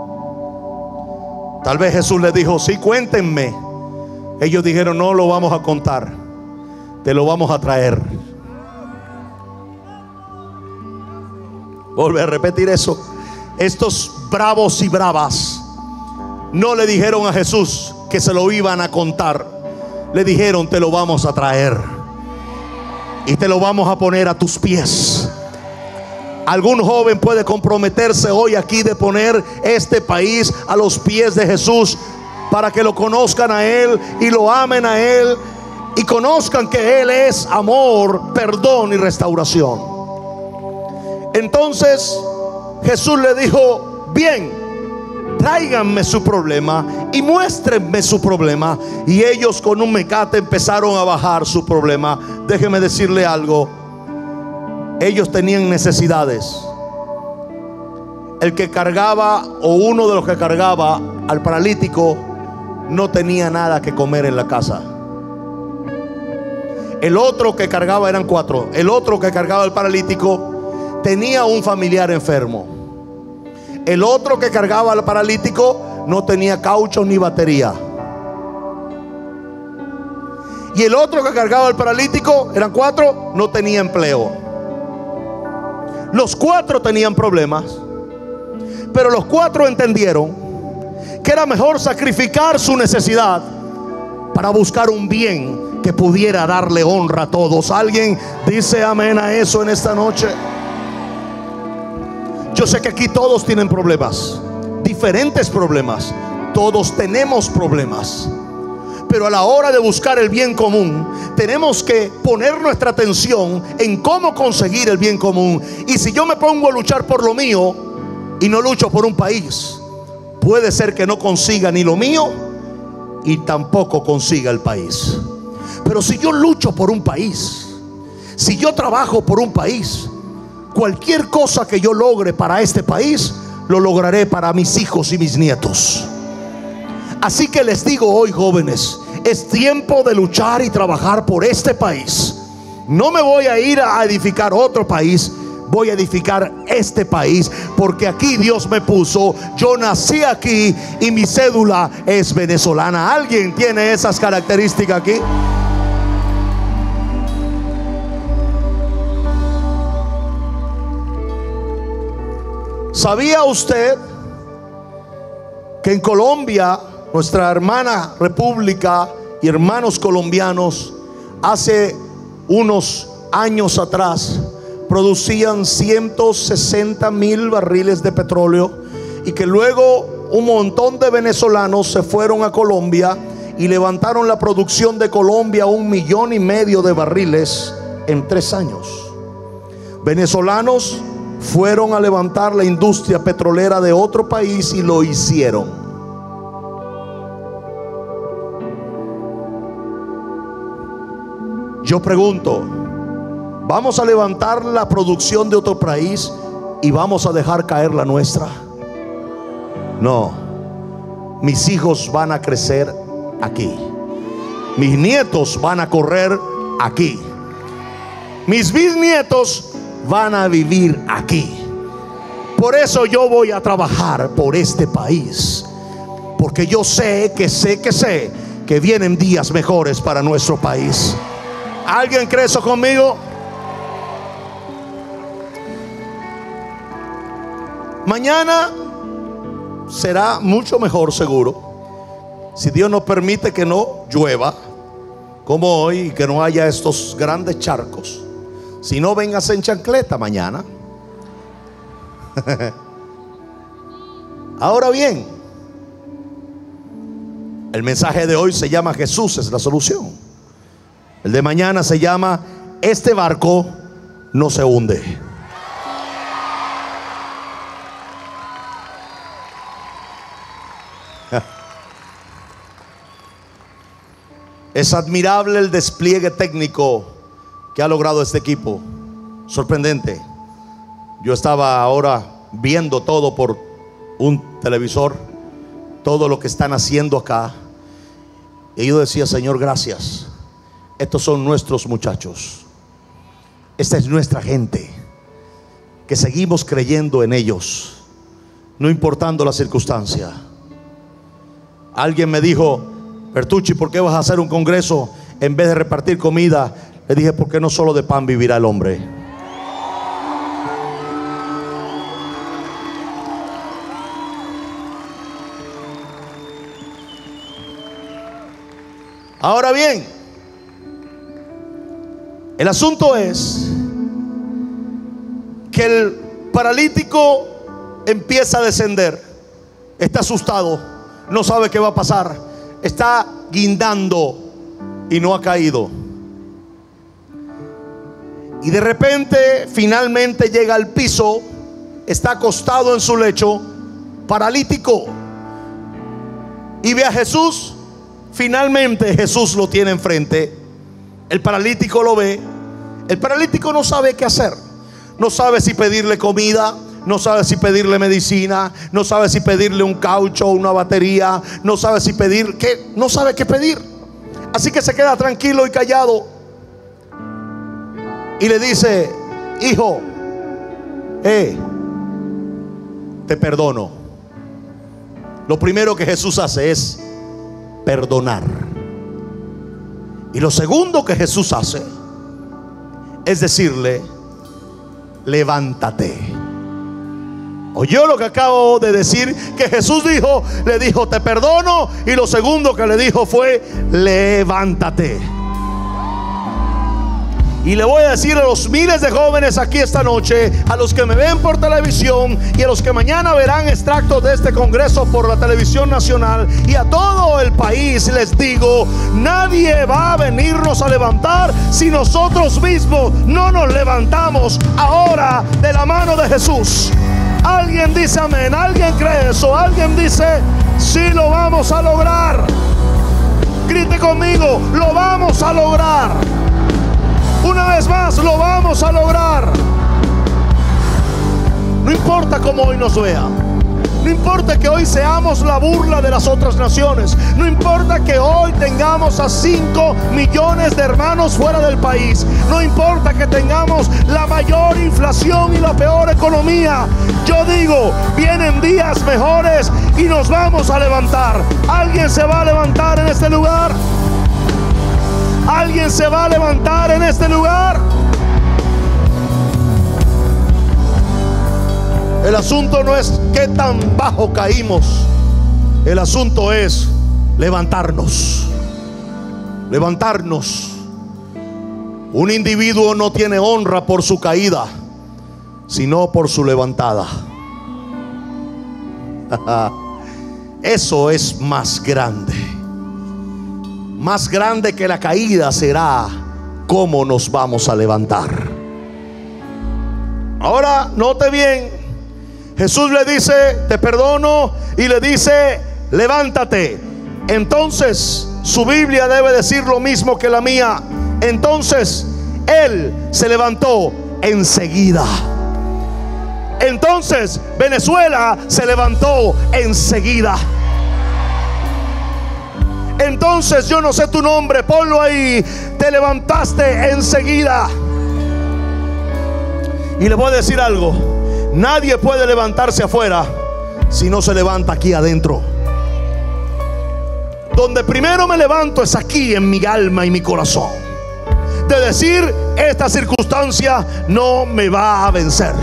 Tal vez Jesús les dijo: sí, cuéntenme. Ellos dijeron: no lo vamos a contar, te lo vamos a traer. Vuelve a repetir eso. Estos bravos y bravas no le dijeron a Jesús que se lo iban a contar. Le dijeron: te lo vamos a traer y te lo vamos a poner a tus pies. Algún joven puede comprometerse hoy aquí de poner este país a los pies de Jesús, para que lo conozcan a Él y lo amen a Él y conozcan que Él es amor, perdón y restauración. Entonces Jesús le dijo: bien, tráiganme su problema y muéstrenme su problema. Y ellos con un mecate empezaron a bajar su problema. Déjeme decirle algo. Ellos tenían necesidades. El que cargaba, o uno de los que cargaba al paralítico, no tenía nada que comer en la casa. El otro que cargaba, eran cuatro. El otro que cargaba al paralítico tenía un familiar enfermo. El otro que cargaba al paralítico no tenía caucho ni batería. Y el otro que cargaba al paralítico, eran cuatro, no tenía empleo. Los cuatro tenían problemas, pero los cuatro entendieron que era mejor sacrificar su necesidad para buscar un bien que pudiera darle honra a todos. ¿Alguien dice amén a eso en esta noche? Yo sé que aquí todos tienen problemas, diferentes problemas. Todos tenemos problemas. Pero a la hora de buscar el bien común, tenemos que poner nuestra atención en cómo conseguir el bien común. Y si yo me pongo a luchar por lo mío y no lucho por un país, puede ser que no consiga ni lo mío y tampoco consiga el país. Pero si yo lucho por un país, si yo trabajo por un país, cualquier cosa que yo logre para este país, lo lograré para mis hijos y mis nietos. Así que les digo hoy, jóvenes, es tiempo de luchar y trabajar por este país. No me voy a ir a edificar otro país, voy a edificar este país, porque aquí Dios me puso. Yo nací aquí y mi cédula es venezolana. ¿Alguien tiene esas características aquí? ¿Sabía usted que en Colombia, nuestra hermana república y hermanos colombianos, hace unos años atrás producían ciento sesenta mil barriles de petróleo, y que luego un montón de venezolanos se fueron a Colombia y levantaron la producción de Colombia a un millón y medio de barriles en tres años? Venezolanos fueron a levantar la industria petrolera de otro país y lo hicieron. Yo pregunto, ¿vamos a levantar la producción de otro país y vamos a dejar caer la nuestra? No. Mis hijos van a crecer aquí. Mis nietos van a correr aquí. Mis bisnietos van a vivir aquí. Por eso yo voy a trabajar por este país, porque yo sé que sé que sé que vienen días mejores para nuestro país. ¿Alguien cree eso conmigo? Mañana será mucho mejor, seguro, si Dios nos permite que no llueva como hoy y que no haya estos grandes charcos. Si no, vengas en chancleta mañana. Ahora bien, el mensaje de hoy se llama Jesús es la solución. El de mañana se llama este barco no se hunde. Es admirable el despliegue técnico que ha logrado este equipo. Sorprendente. Yo estaba ahora viendo todo por un televisor, todo lo que están haciendo acá, y yo decía: Señor, gracias. Estos son nuestros muchachos. Esta es nuestra gente, que seguimos creyendo en ellos, no importando la circunstancia. Alguien me dijo: Bertucci, ¿por qué vas a hacer un congreso en vez de repartir comida? Le dije: porque no solo de pan vivirá el hombre. Ahora bien, el asunto es que el paralítico empieza a descender. Está asustado, no sabe qué va a pasar, está guindando y no ha caído. Y de repente finalmente llega al piso, está acostado en su lecho, paralítico, y ve a Jesús. Finalmente Jesús lo tiene enfrente. El paralítico lo ve. El paralítico no sabe qué hacer. No sabe si pedirle comida, no sabe si pedirle medicina, no sabe si pedirle un caucho o una batería, no sabe si pedir qué, no sabe qué pedir. Así que se queda tranquilo y callado y le dice: hijo, eh, te perdono. Lo primero que Jesús hace es perdonar. Y lo segundo que Jesús hace es decirle: levántate. ¿Oyó lo que acabo de decir? Que Jesús dijo, le dijo: te perdono. Y lo segundo que le dijo fue: levántate. Y le voy a decir a los miles de jóvenes aquí esta noche, a los que me ven por televisión y a los que mañana verán extractos de este congreso por la televisión nacional, y a todo el país les digo: nadie va a venirnos a levantar si nosotros mismos no nos levantamos ahora de la mano de Jesús. Alguien dice amén, alguien cree eso, alguien dice: sí, lo vamos a lograr. Grite conmigo: lo vamos a lograr. Una vez más, lo vamos a lograr. No importa cómo hoy nos vea, no importa que hoy seamos la burla de las otras naciones, no importa que hoy tengamos a cinco millones de hermanos fuera del país, no importa que tengamos la mayor inflación y la peor economía. Yo digo, vienen días mejores y nos vamos a levantar. ¿Alguien se va a levantar en este lugar? ¿Alguien se va a levantar en este lugar? El asunto no es qué tan bajo caímos. El asunto es levantarnos. Levantarnos. Un individuo no tiene honra por su caída, sino por su levantada. Eso es más grande. Más grande que la caída será cómo nos vamos a levantar. Ahora note bien, Jesús le dice: te perdono, y le dice: levántate. Entonces su Biblia debe decir lo mismo que la mía. Entonces él se levantó enseguida. Entonces Venezuela se levantó enseguida. Entonces, yo no sé tu nombre, ponlo ahí. Te levantaste enseguida. Y le voy a decir algo: nadie puede levantarse afuera si no se levanta aquí adentro. Donde primero me levanto es aquí, en mi alma y mi corazón, de decir: esta circunstancia no me va a vencer.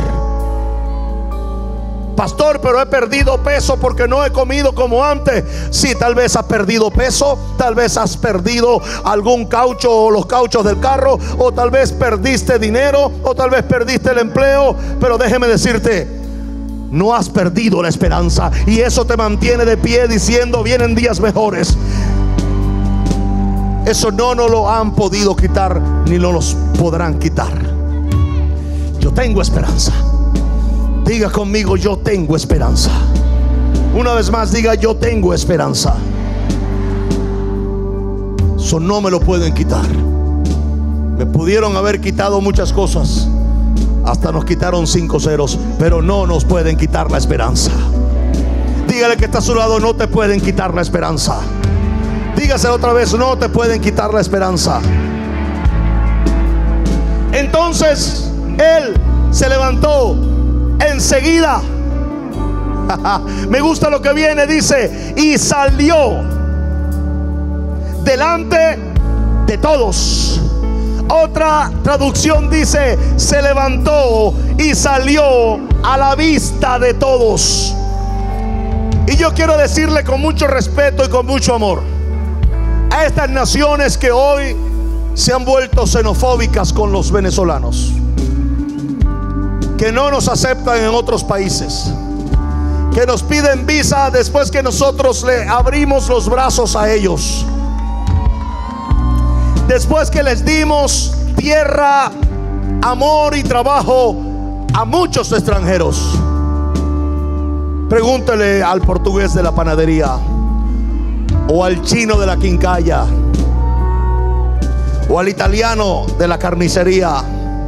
Pastor, pero he perdido peso porque no he comido como antes. Sí, tal vez has perdido peso, tal vez has perdido algún caucho o los cauchos del carro, o tal vez perdiste dinero, o tal vez perdiste el empleo. Pero déjeme decirte, no has perdido la esperanza, y eso te mantiene de pie diciendo: vienen días mejores. Eso no nos lo han podido quitar, ni nos los podrán quitar. Yo tengo esperanza. Diga conmigo: yo tengo esperanza. Una vez más, diga: yo tengo esperanza. Eso no me lo pueden quitar. Me pudieron haber quitado muchas cosas, hasta nos quitaron cinco ceros, pero no nos pueden quitar la esperanza. Dígale que está a su lado: no te pueden quitar la esperanza. Dígaselo otra vez: no te pueden quitar la esperanza. Entonces él se levantó enseguida. Me gusta lo que viene, dice: y salió delante de todos. Otra traducción dice: se levantó y salió a la vista de todos. Y yo quiero decirle con mucho respeto y con mucho amor a estas naciones que hoy se han vuelto xenofóbicas con los venezolanos, que no nos aceptan en otros países, que nos piden visa después que nosotros le abrimos los brazos a ellos, después que les dimos tierra, amor y trabajo a muchos extranjeros. Pregúntele al portugués de la panadería, o al chino de la quincalla, o al italiano de la carnicería.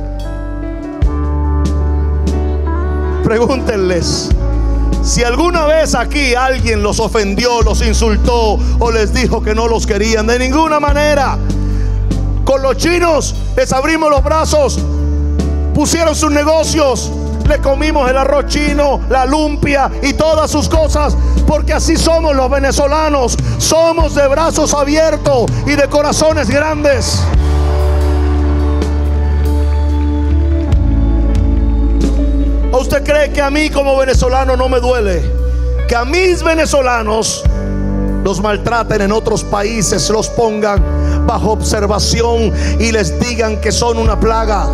Pregúntenles si alguna vez aquí alguien los ofendió, los insultó o les dijo que no los querían. De ninguna manera. Con los chinos les abrimos los brazos, pusieron sus negocios, le comimos el arroz chino, la lumpia y todas sus cosas, porque así somos los venezolanos. Somos de brazos abiertos y de corazones grandes. ¿O usted cree que a mí como venezolano no me duele que a mis venezolanos los maltraten en otros países, los pongan bajo observación y les digan que son una plaga?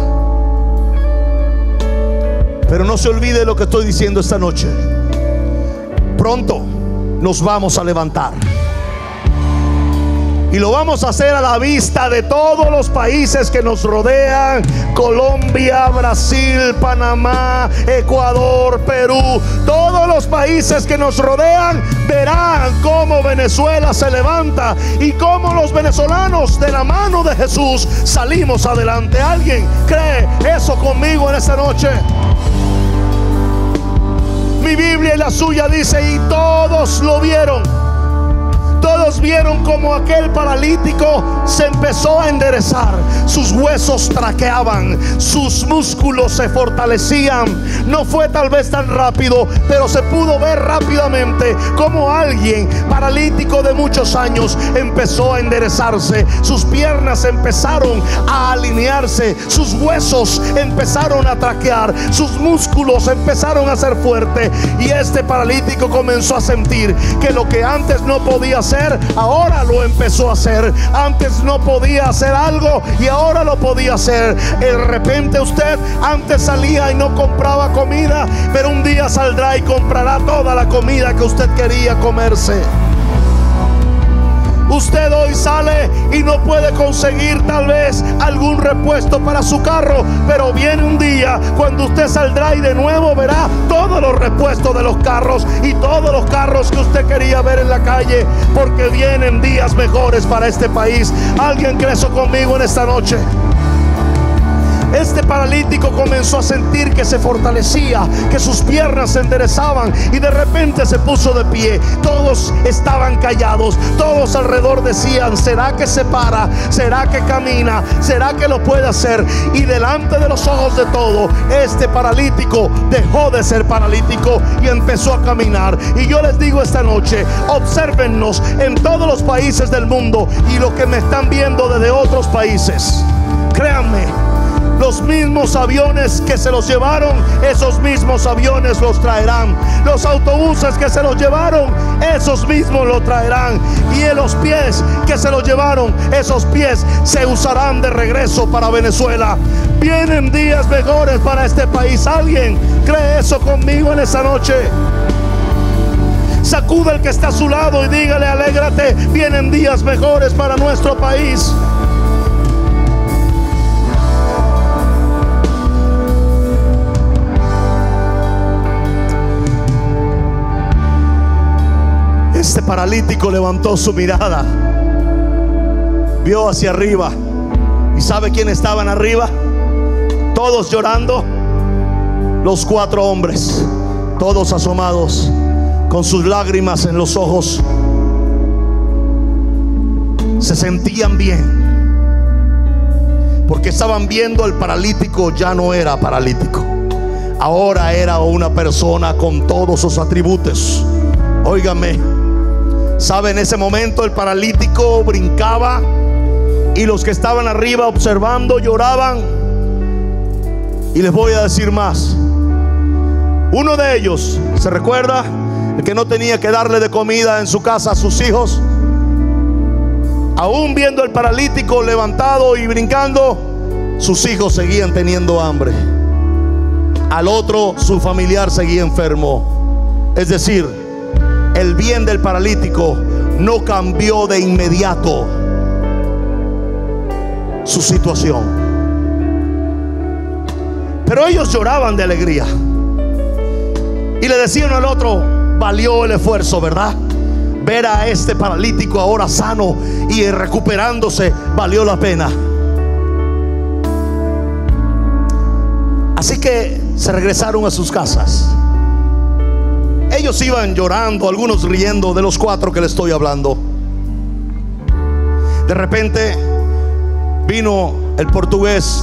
Pero no se olvide lo que estoy diciendo esta noche: pronto nos vamos a levantar, y lo vamos a hacer a la vista de todos los países que nos rodean: Colombia, Brasil, Panamá, Ecuador, Perú. Todos los países que nos rodean verán cómo Venezuela se levanta y cómo los venezolanos, de la mano de Jesús, salimos adelante. ¿Alguien cree eso conmigo en esta noche? Mi Biblia y la suya dice: y todos lo vieron. Todos vieron como aquel paralítico se empezó a enderezar, sus huesos traqueaban, sus músculos se fortalecían. No fue tal vez tan rápido, pero se pudo ver rápidamente como alguien paralítico de muchos años empezó a enderezarse. Sus piernas empezaron a alinearse, sus huesos empezaron a traquear, sus músculos empezaron a ser fuertes, y este paralítico comenzó a sentir que lo que antes no podía hacer, ahora lo empezó a hacer. Antes no podía hacer algo y ahora lo podía hacer. De repente usted antes salía y no compraba comida, pero un día saldrá y comprará toda la comida que usted quería comerse. Usted hoy sale y no puede conseguir tal vez algún repuesto para su carro, pero viene un día cuando usted saldrá y de nuevo verá todos los repuestos movimiento de los carros y todos los carros que usted quería ver en la calle, porque vienen días mejores para este país. ¿Alguien cree eso conmigo en esta noche? Este paralítico comenzó a sentir que se fortalecía, que sus piernas se enderezaban, y de repente se puso de pie. Todos estaban callados, todos alrededor decían: ¿será que se para? ¿Será que camina? ¿Será que lo puede hacer? Y delante de los ojos de todos, este paralítico dejó de ser paralítico y empezó a caminar. Y yo les digo esta noche: obsérvennos en todos los países del mundo y los que me están viendo desde otros países. Créanme, los mismos aviones que se los llevaron, esos mismos aviones los traerán. Los autobuses que se los llevaron, esos mismos los traerán. Y en los pies que se los llevaron, esos pies se usarán de regreso para Venezuela. Vienen días mejores para este país. ¿Alguien cree eso conmigo en esta noche? Sacude al que está a su lado y dígale: alégrate, vienen días mejores para nuestro país. Este paralítico levantó su mirada, vio hacia arriba, y ¿sabe quién estaban arriba? Todos llorando. Los cuatro hombres, todos asomados, con sus lágrimas en los ojos. Se sentían bien, porque estaban viendo al paralítico. Ya no era paralítico, ahora era una persona con todos sus atributos. Óigame, ¿sabe? En ese momento el paralítico brincaba, y los que estaban arriba observando lloraban. Y les voy a decir más. Uno de ellos, ¿se recuerda? El que no tenía que darle de comida en su casa a sus hijos. Aún viendo el paralítico levantado y brincando, sus hijos seguían teniendo hambre. Al otro, su familiar seguía enfermo. Es decir, el bien del paralítico no cambió de inmediato su situación, pero ellos lloraban de alegría y le decían al otro: valió el esfuerzo, ¿verdad? Ver a este paralítico ahora sano y recuperándose valió la pena. Así que se regresaron a sus casas. Ellos iban llorando, algunos riendo, de los cuatro que le estoy hablando. De repente vino el portugués,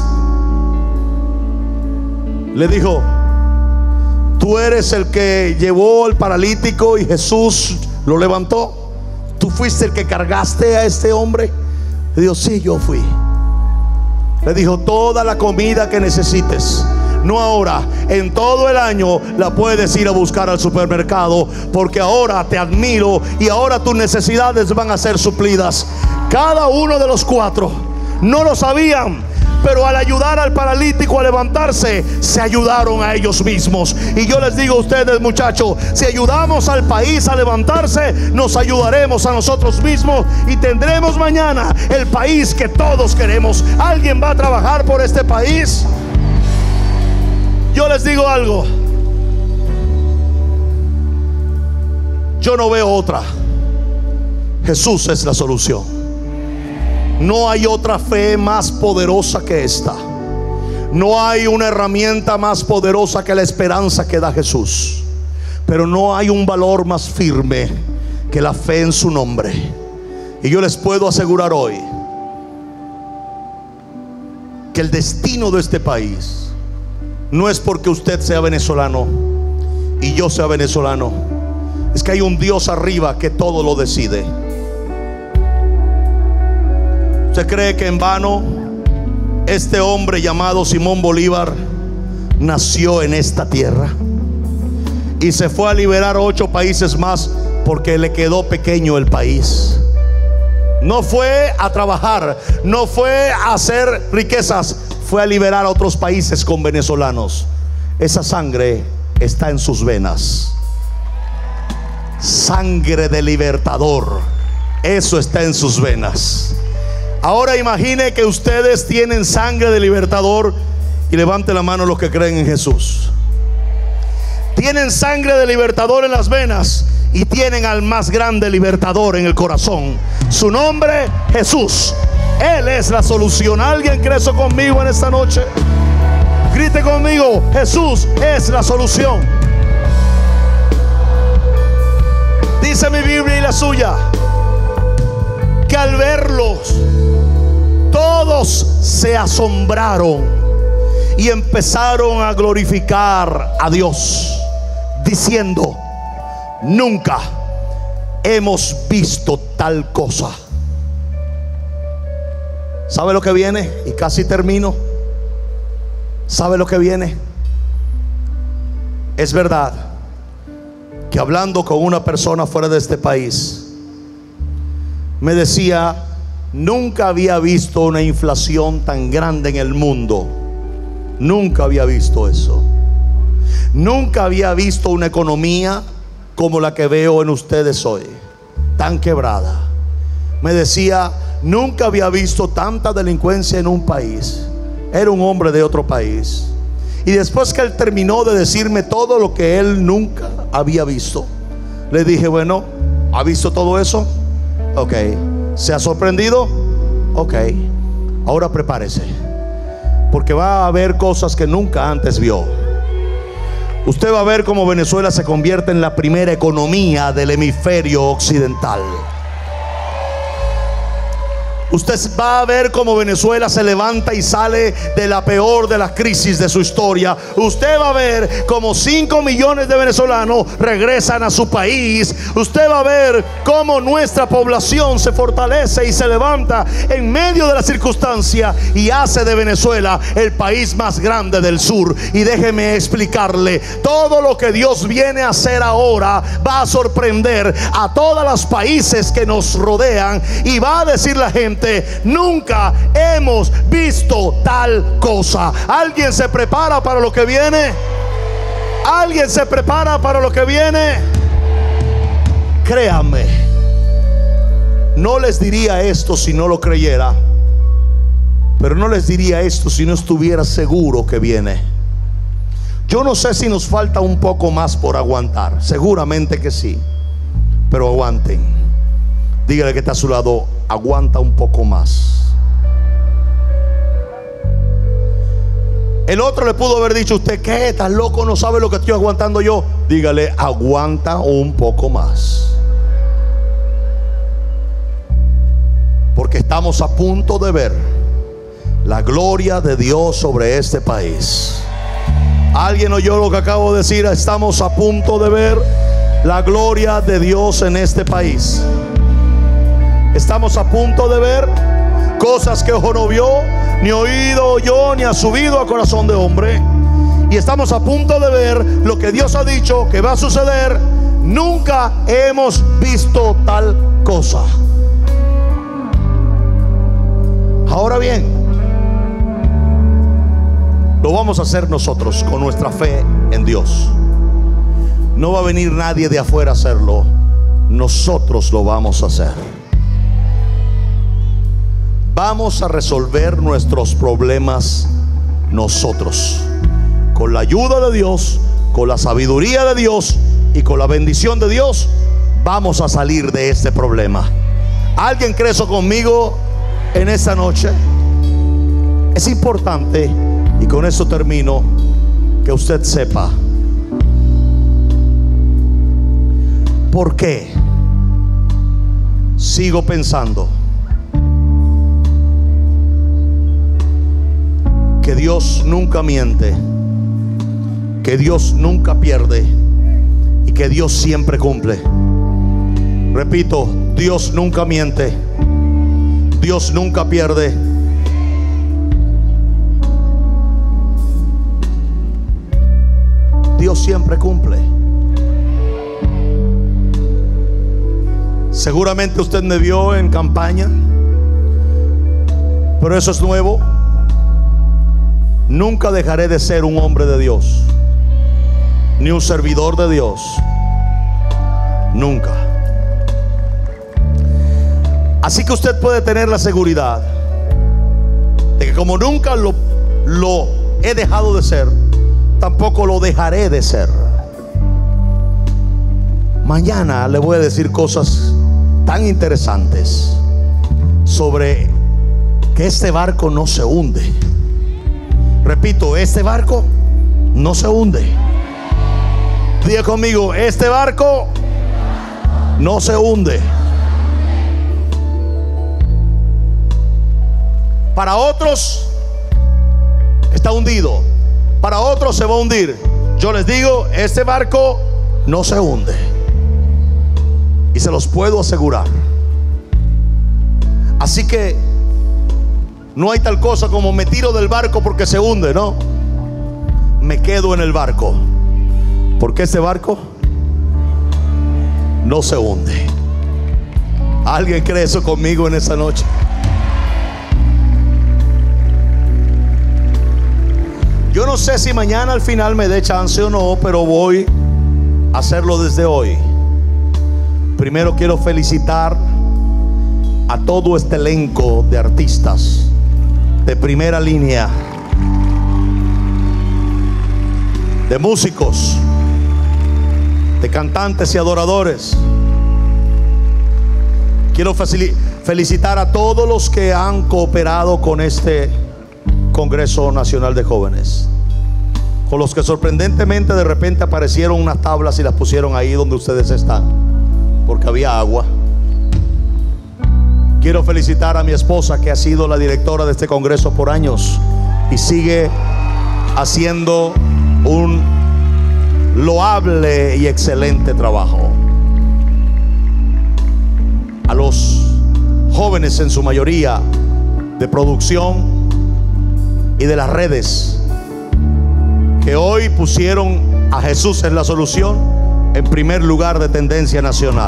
le dijo: ¿tú eres el que llevó al paralítico y Jesús lo levantó? ¿Tú fuiste el que cargaste a este hombre? Le dijo: sí, yo fui. Le dijo: toda la comida que necesites, no ahora, en todo el año, la puedes ir a buscar al supermercado, porque ahora te admiro y ahora tus necesidades van a ser suplidas. Cada uno de los cuatro no lo sabían, pero al ayudar al paralítico a levantarse, se ayudaron a ellos mismos. Y yo les digo a ustedes, muchachos, si ayudamos al país a levantarse, nos ayudaremos a nosotros mismos y tendremos mañana el país que todos queremos. ¿Alguien va a trabajar por este país? Yo les digo algo, yo no veo otra. Jesús es la solución. No hay otra fe más poderosa que esta. No hay una herramienta más poderosa que la esperanza que da Jesús. Pero no hay un valor más firme que la fe en su nombre. Y yo les puedo asegurar hoy que el destino de este país no es porque usted sea venezolano y yo sea venezolano. Es que hay un Dios arriba que todo lo decide. ¿Usted cree que en vano este hombre llamado Simón Bolívar nació en esta tierra y se fue a liberar ocho países más porque le quedó pequeño el país? No fue a trabajar, no fue a hacer riquezas, fue a liberar a otros países con venezolanos. Esa sangre está en sus venas. Sangre de libertador, eso está en sus venas. Ahora imagine que ustedes tienen sangre de libertador y levante la mano los que creen en Jesús. tienen sangre de libertador en las venas y tienen al más grande libertador en el corazón. Su nombre, Jesús. Él es la solución. ¿Alguien cree eso conmigo en esta noche? Grite conmigo: Jesús es la solución. Dice mi Biblia y la suya que al verlos todos se asombraron y empezaron a glorificar a Dios, diciendo: nunca hemos visto tal cosa. ¿Sabe lo que viene? Y casi termino. ¿Sabe lo que viene? Es verdad que hablando con una persona fuera de este país, me decía: nunca había visto una inflación tan grande en el mundo. Nunca había visto eso. Nunca había visto una economía como la que veo en ustedes hoy, tan quebrada. Me decía: nunca había visto tanta delincuencia en un país. Era un hombre de otro país. Y después que él terminó de decirme todo lo que él nunca había visto, le dije: bueno, ¿ha visto todo eso? Ok. ¿Se ha sorprendido? Ok. Ahora prepárese, porque va a haber cosas que nunca antes vio. Usted va a ver cómo Venezuela se convierte en la primera economía del hemisferio occidental. Usted va a ver cómo Venezuela se levanta y sale de la peor de las crisis de su historia. Usted va a ver cómo cinco millones de venezolanos regresan a su país. Usted va a ver cómo nuestra población se fortalece y se levanta en medio de la circunstancia y hace de Venezuela el país más grande del sur. Y déjeme explicarle: todo lo que Dios viene a hacer ahora va a sorprender a todos los países que nos rodean, y va a decir la gente: nunca hemos visto tal cosa. ¿Alguien se prepara para lo que viene? ¿Alguien se prepara para lo que viene? Créame, no les diría esto si no lo creyera, pero no les diría esto si no estuviera seguro que viene. Yo no sé si nos falta un poco más por aguantar. Seguramente que sí, pero aguanten. Dígale que está a su lado: aguanta un poco más. El otro le pudo haber dicho: usted qué, estás loco, no sabe lo que estoy aguantando yo. Dígale: aguanta un poco más, porque estamos a punto de ver la gloria de Dios sobre este país. ¿Alguien oyó lo que acabo de decir? Estamos a punto de ver la gloria de Dios en este país. Estamos a punto de ver cosas que ojo no vio, ni oído oyó, ni ha subido a corazón de hombre. Y estamos a punto de ver lo que Dios ha dicho que va a suceder. Nunca hemos visto tal cosa. Ahora bien, lo vamos a hacer nosotros con nuestra fe en Dios. No va a venir nadie de afuera a hacerlo. Nosotros lo vamos a hacer. Vamos a resolver nuestros problemas nosotros, con la ayuda de Dios, con la sabiduría de Dios y con la bendición de Dios. Vamos a salir de este problema. ¿Alguien cree eso conmigo en esta noche? Es importante, y con eso termino, que usted sepa por qué sigo pensando que Dios nunca miente, que Dios nunca pierde y que Dios siempre cumple. Repito: Dios nunca miente, Dios nunca pierde, Dios siempre cumple. Seguramente usted me vio en campaña, pero eso es nuevo. Nunca dejaré de ser un hombre de Dios, ni un servidor de Dios. Nunca. Así que usted puede tener la seguridad de que como nunca lo, lo he dejado de ser, tampoco lo dejaré de ser. Mañana le voy a decir cosas tan interesantes sobre que este barco no se hunde. Repito, este barco no se hunde. Diga conmigo, este barco no se hunde. Para otros está hundido, para otros se va a hundir. Yo les digo, este barco no se hunde. Y se los puedo asegurar. Así que no hay tal cosa como me tiro del barco porque se hunde, no. Me quedo en el barco porque ese barco no se hunde. ¿Alguien cree eso conmigo en esta noche? Yo no sé si mañana al final me dé chance o no, pero voy a hacerlo desde hoy. Primero quiero felicitar a todo este elenco de artistas de primera línea, de músicos, de cantantes y adoradores. Quiero felicitar a todos los que han cooperado con este Congreso Nacional de Jóvenes, con los que sorprendentemente de repente aparecieron unas tablas y las pusieron ahí donde ustedes están, porque había agua. Quiero felicitar a mi esposa, que ha sido la directora de este congreso por años y sigue haciendo un loable y excelente trabajo. A los jóvenes, en su mayoría de producción y de las redes, que hoy pusieron a Jesús es la solución en primer lugar de tendencia nacional.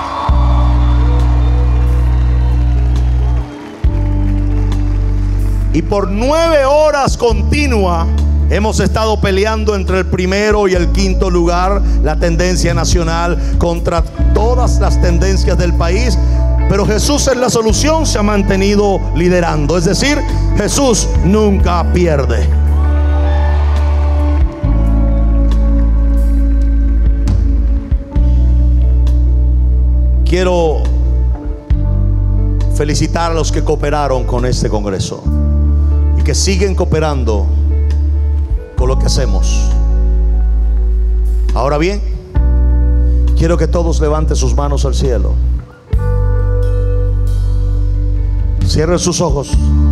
Y por nueve horas continua hemos estado peleando entre el primero y el quinto lugar, la tendencia nacional, contra todas las tendencias del país. Pero Jesús es la solución, se ha mantenido liderando. Es decir, Jesús nunca pierde. Quiero felicitar a los que cooperaron con este congreso y que siguen cooperando con lo que hacemos. Ahora bien, quiero que todos levanten sus manos al cielo. Cierren sus ojos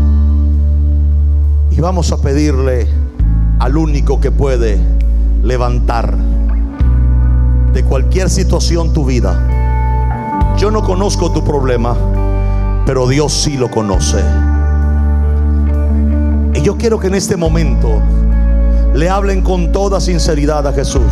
y vamos a pedirle al único que puede levantar de cualquier situación tu vida. Yo no conozco tu problema, pero Dios sí lo conoce. Y yo quiero que en este momento le hablen con toda sinceridad a Jesús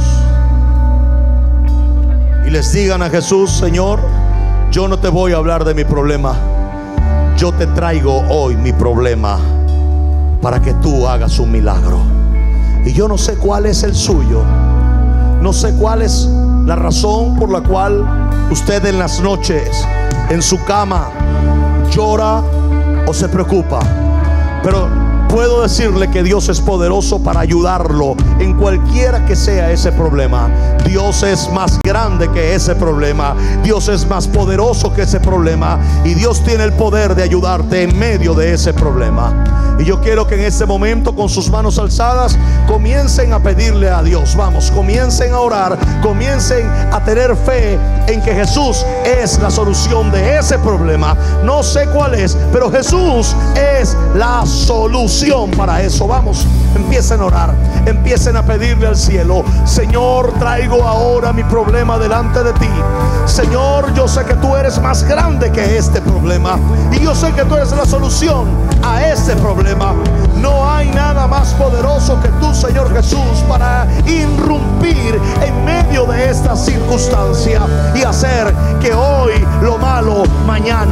y les digan a Jesús: Señor, yo no te voy a hablar de mi problema, yo te traigo hoy mi problema para que tú hagas un milagro. Y yo no sé cuál es el suyo, no sé cuál es la razón por la cual usted en las noches en su cama llora o se preocupa, pero puedo decirle que Dios es poderoso para ayudarlo en cualquiera que sea ese problema. Dios es más grande que ese problema, Dios es más poderoso que ese problema, y Dios tiene el poder de ayudarte en medio de ese problema. Y yo quiero que en este momento, con sus manos alzadas, comiencen a pedirle a Dios. Vamos, comiencen a orar, comiencen a tener fe en que Jesús es la solución de ese problema. No sé cuál es, pero Jesús es la solución para eso. Vamos, empiecen a orar, empiecen a pedirle al cielo: Señor, traigo ahora mi problema delante de ti. Señor, yo sé que tú eres más grande que este problema, y yo sé que tú eres la solución a este problema. No hay nada más poderoso que tú, Señor Jesús, para irrumpir en medio de esta circunstancia y hacer que hoy lo malo mañana salga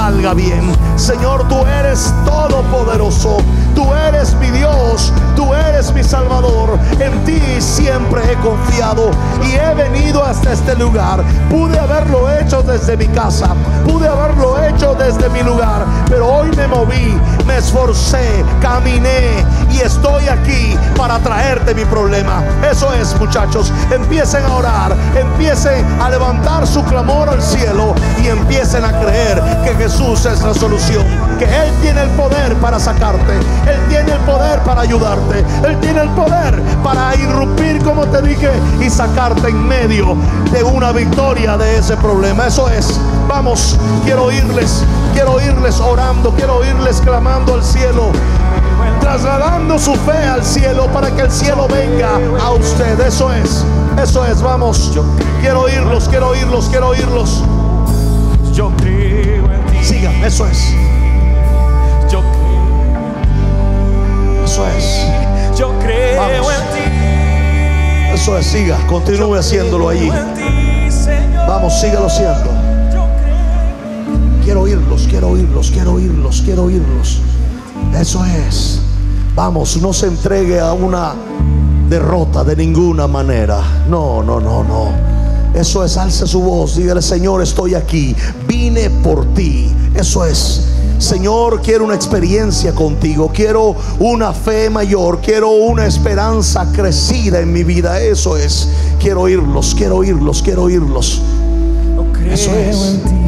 salga bien. Señor, tú eres todopoderoso, tú eres mi Dios, tú eres mi Salvador. En ti siempre he confiado y he venido hasta este lugar. Pude haberlo hecho desde mi casa, pude haberlo hecho desde mi lugar, pero hoy me moví, me esforcé, caminé y estoy aquí para traerte mi problema. Eso es, muchachos, empiecen a orar, empiecen a levantar su clamor al cielo y empiecen a creer que Jesús es la solución, que Él tiene el poder para sacarte, Él tiene el poder para ayudarte, Él tiene el poder para irrumpir, como te dije, y sacarte en medio de una victoria de ese problema. Eso es. Vamos, quiero oírles, quiero oírles orando, quiero oírles clamando al cielo, trasladando su fe al cielo para que el cielo venga a usted. Eso es, eso es, vamos. Quiero oírlos, quiero oírlos, quiero oírlos.
Yo creo en ti.
Sigan, eso es.
Yo creo.
Eso es.
Yo creo
Vamos.
en ti.
Eso es, siga, continúe haciéndolo allí.
En ti, Señor.
Vamos, sígalo haciendo.
Yo creo.
Quiero oírlos, quiero oírlos, quiero oírlos, quiero oírlos. Eso es. Vamos, no se entregue a una derrota de ninguna manera. No, no, no, no. Eso es, alce su voz, dígale: Señor, estoy aquí, vine por ti. Eso es. Señor, quiero una experiencia contigo, quiero una fe mayor, quiero una esperanza crecida en mi vida. Eso es. Quiero oírlos, quiero oírlos, quiero oírlos.
Yo creo
Eso es.
en ti.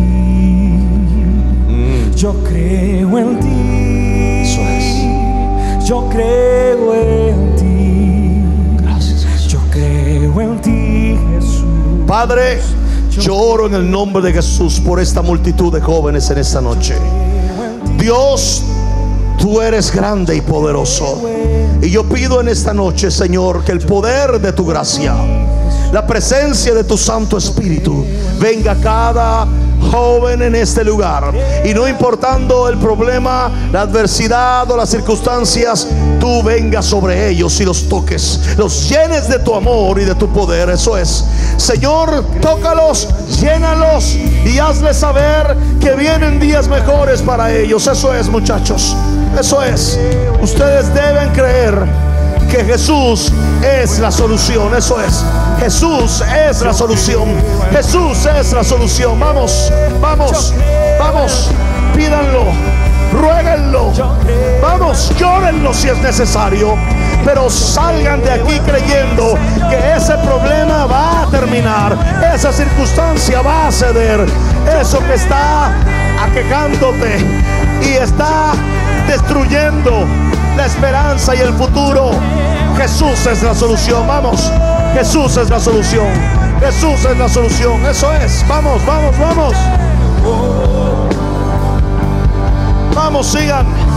Mm.
Yo creo en ti.
Eso es.
Yo creo en ti.
Gracias, Jesús.
Yo creo en ti, Jesús.
Padre, yo oro en el nombre de Jesús por esta multitud de jóvenes en esta noche. Dios, tú eres grande y poderoso. Y yo pido en esta noche, Señor, que el poder de tu gracia, la presencia de tu Santo Espíritu venga a cada joven en este lugar, y no importando el problema, la adversidad o las circunstancias, tú vengas sobre ellos y los toques, los llenes de tu amor y de tu poder. Eso es. Señor, tócalos, llénalos y hazles saber que vienen días mejores para ellos. Eso es, muchachos, eso es. Ustedes deben creer que Jesús es la solución. Eso es. Jesús es la solución. Jesús es la solución. Vamos, vamos, vamos. Pídanlo, ruéguenlo. Vamos, llórenlo si es necesario. Pero salgan de aquí creyendo que ese problema va a terminar, esa circunstancia va a ceder. Eso que está aquejándote y está destruyendo la esperanza y el futuro, Jesús es la solución. Vamos, Jesús es la solución. Jesús es la solución. Eso es. Vamos, vamos, vamos. Vamos, sigan.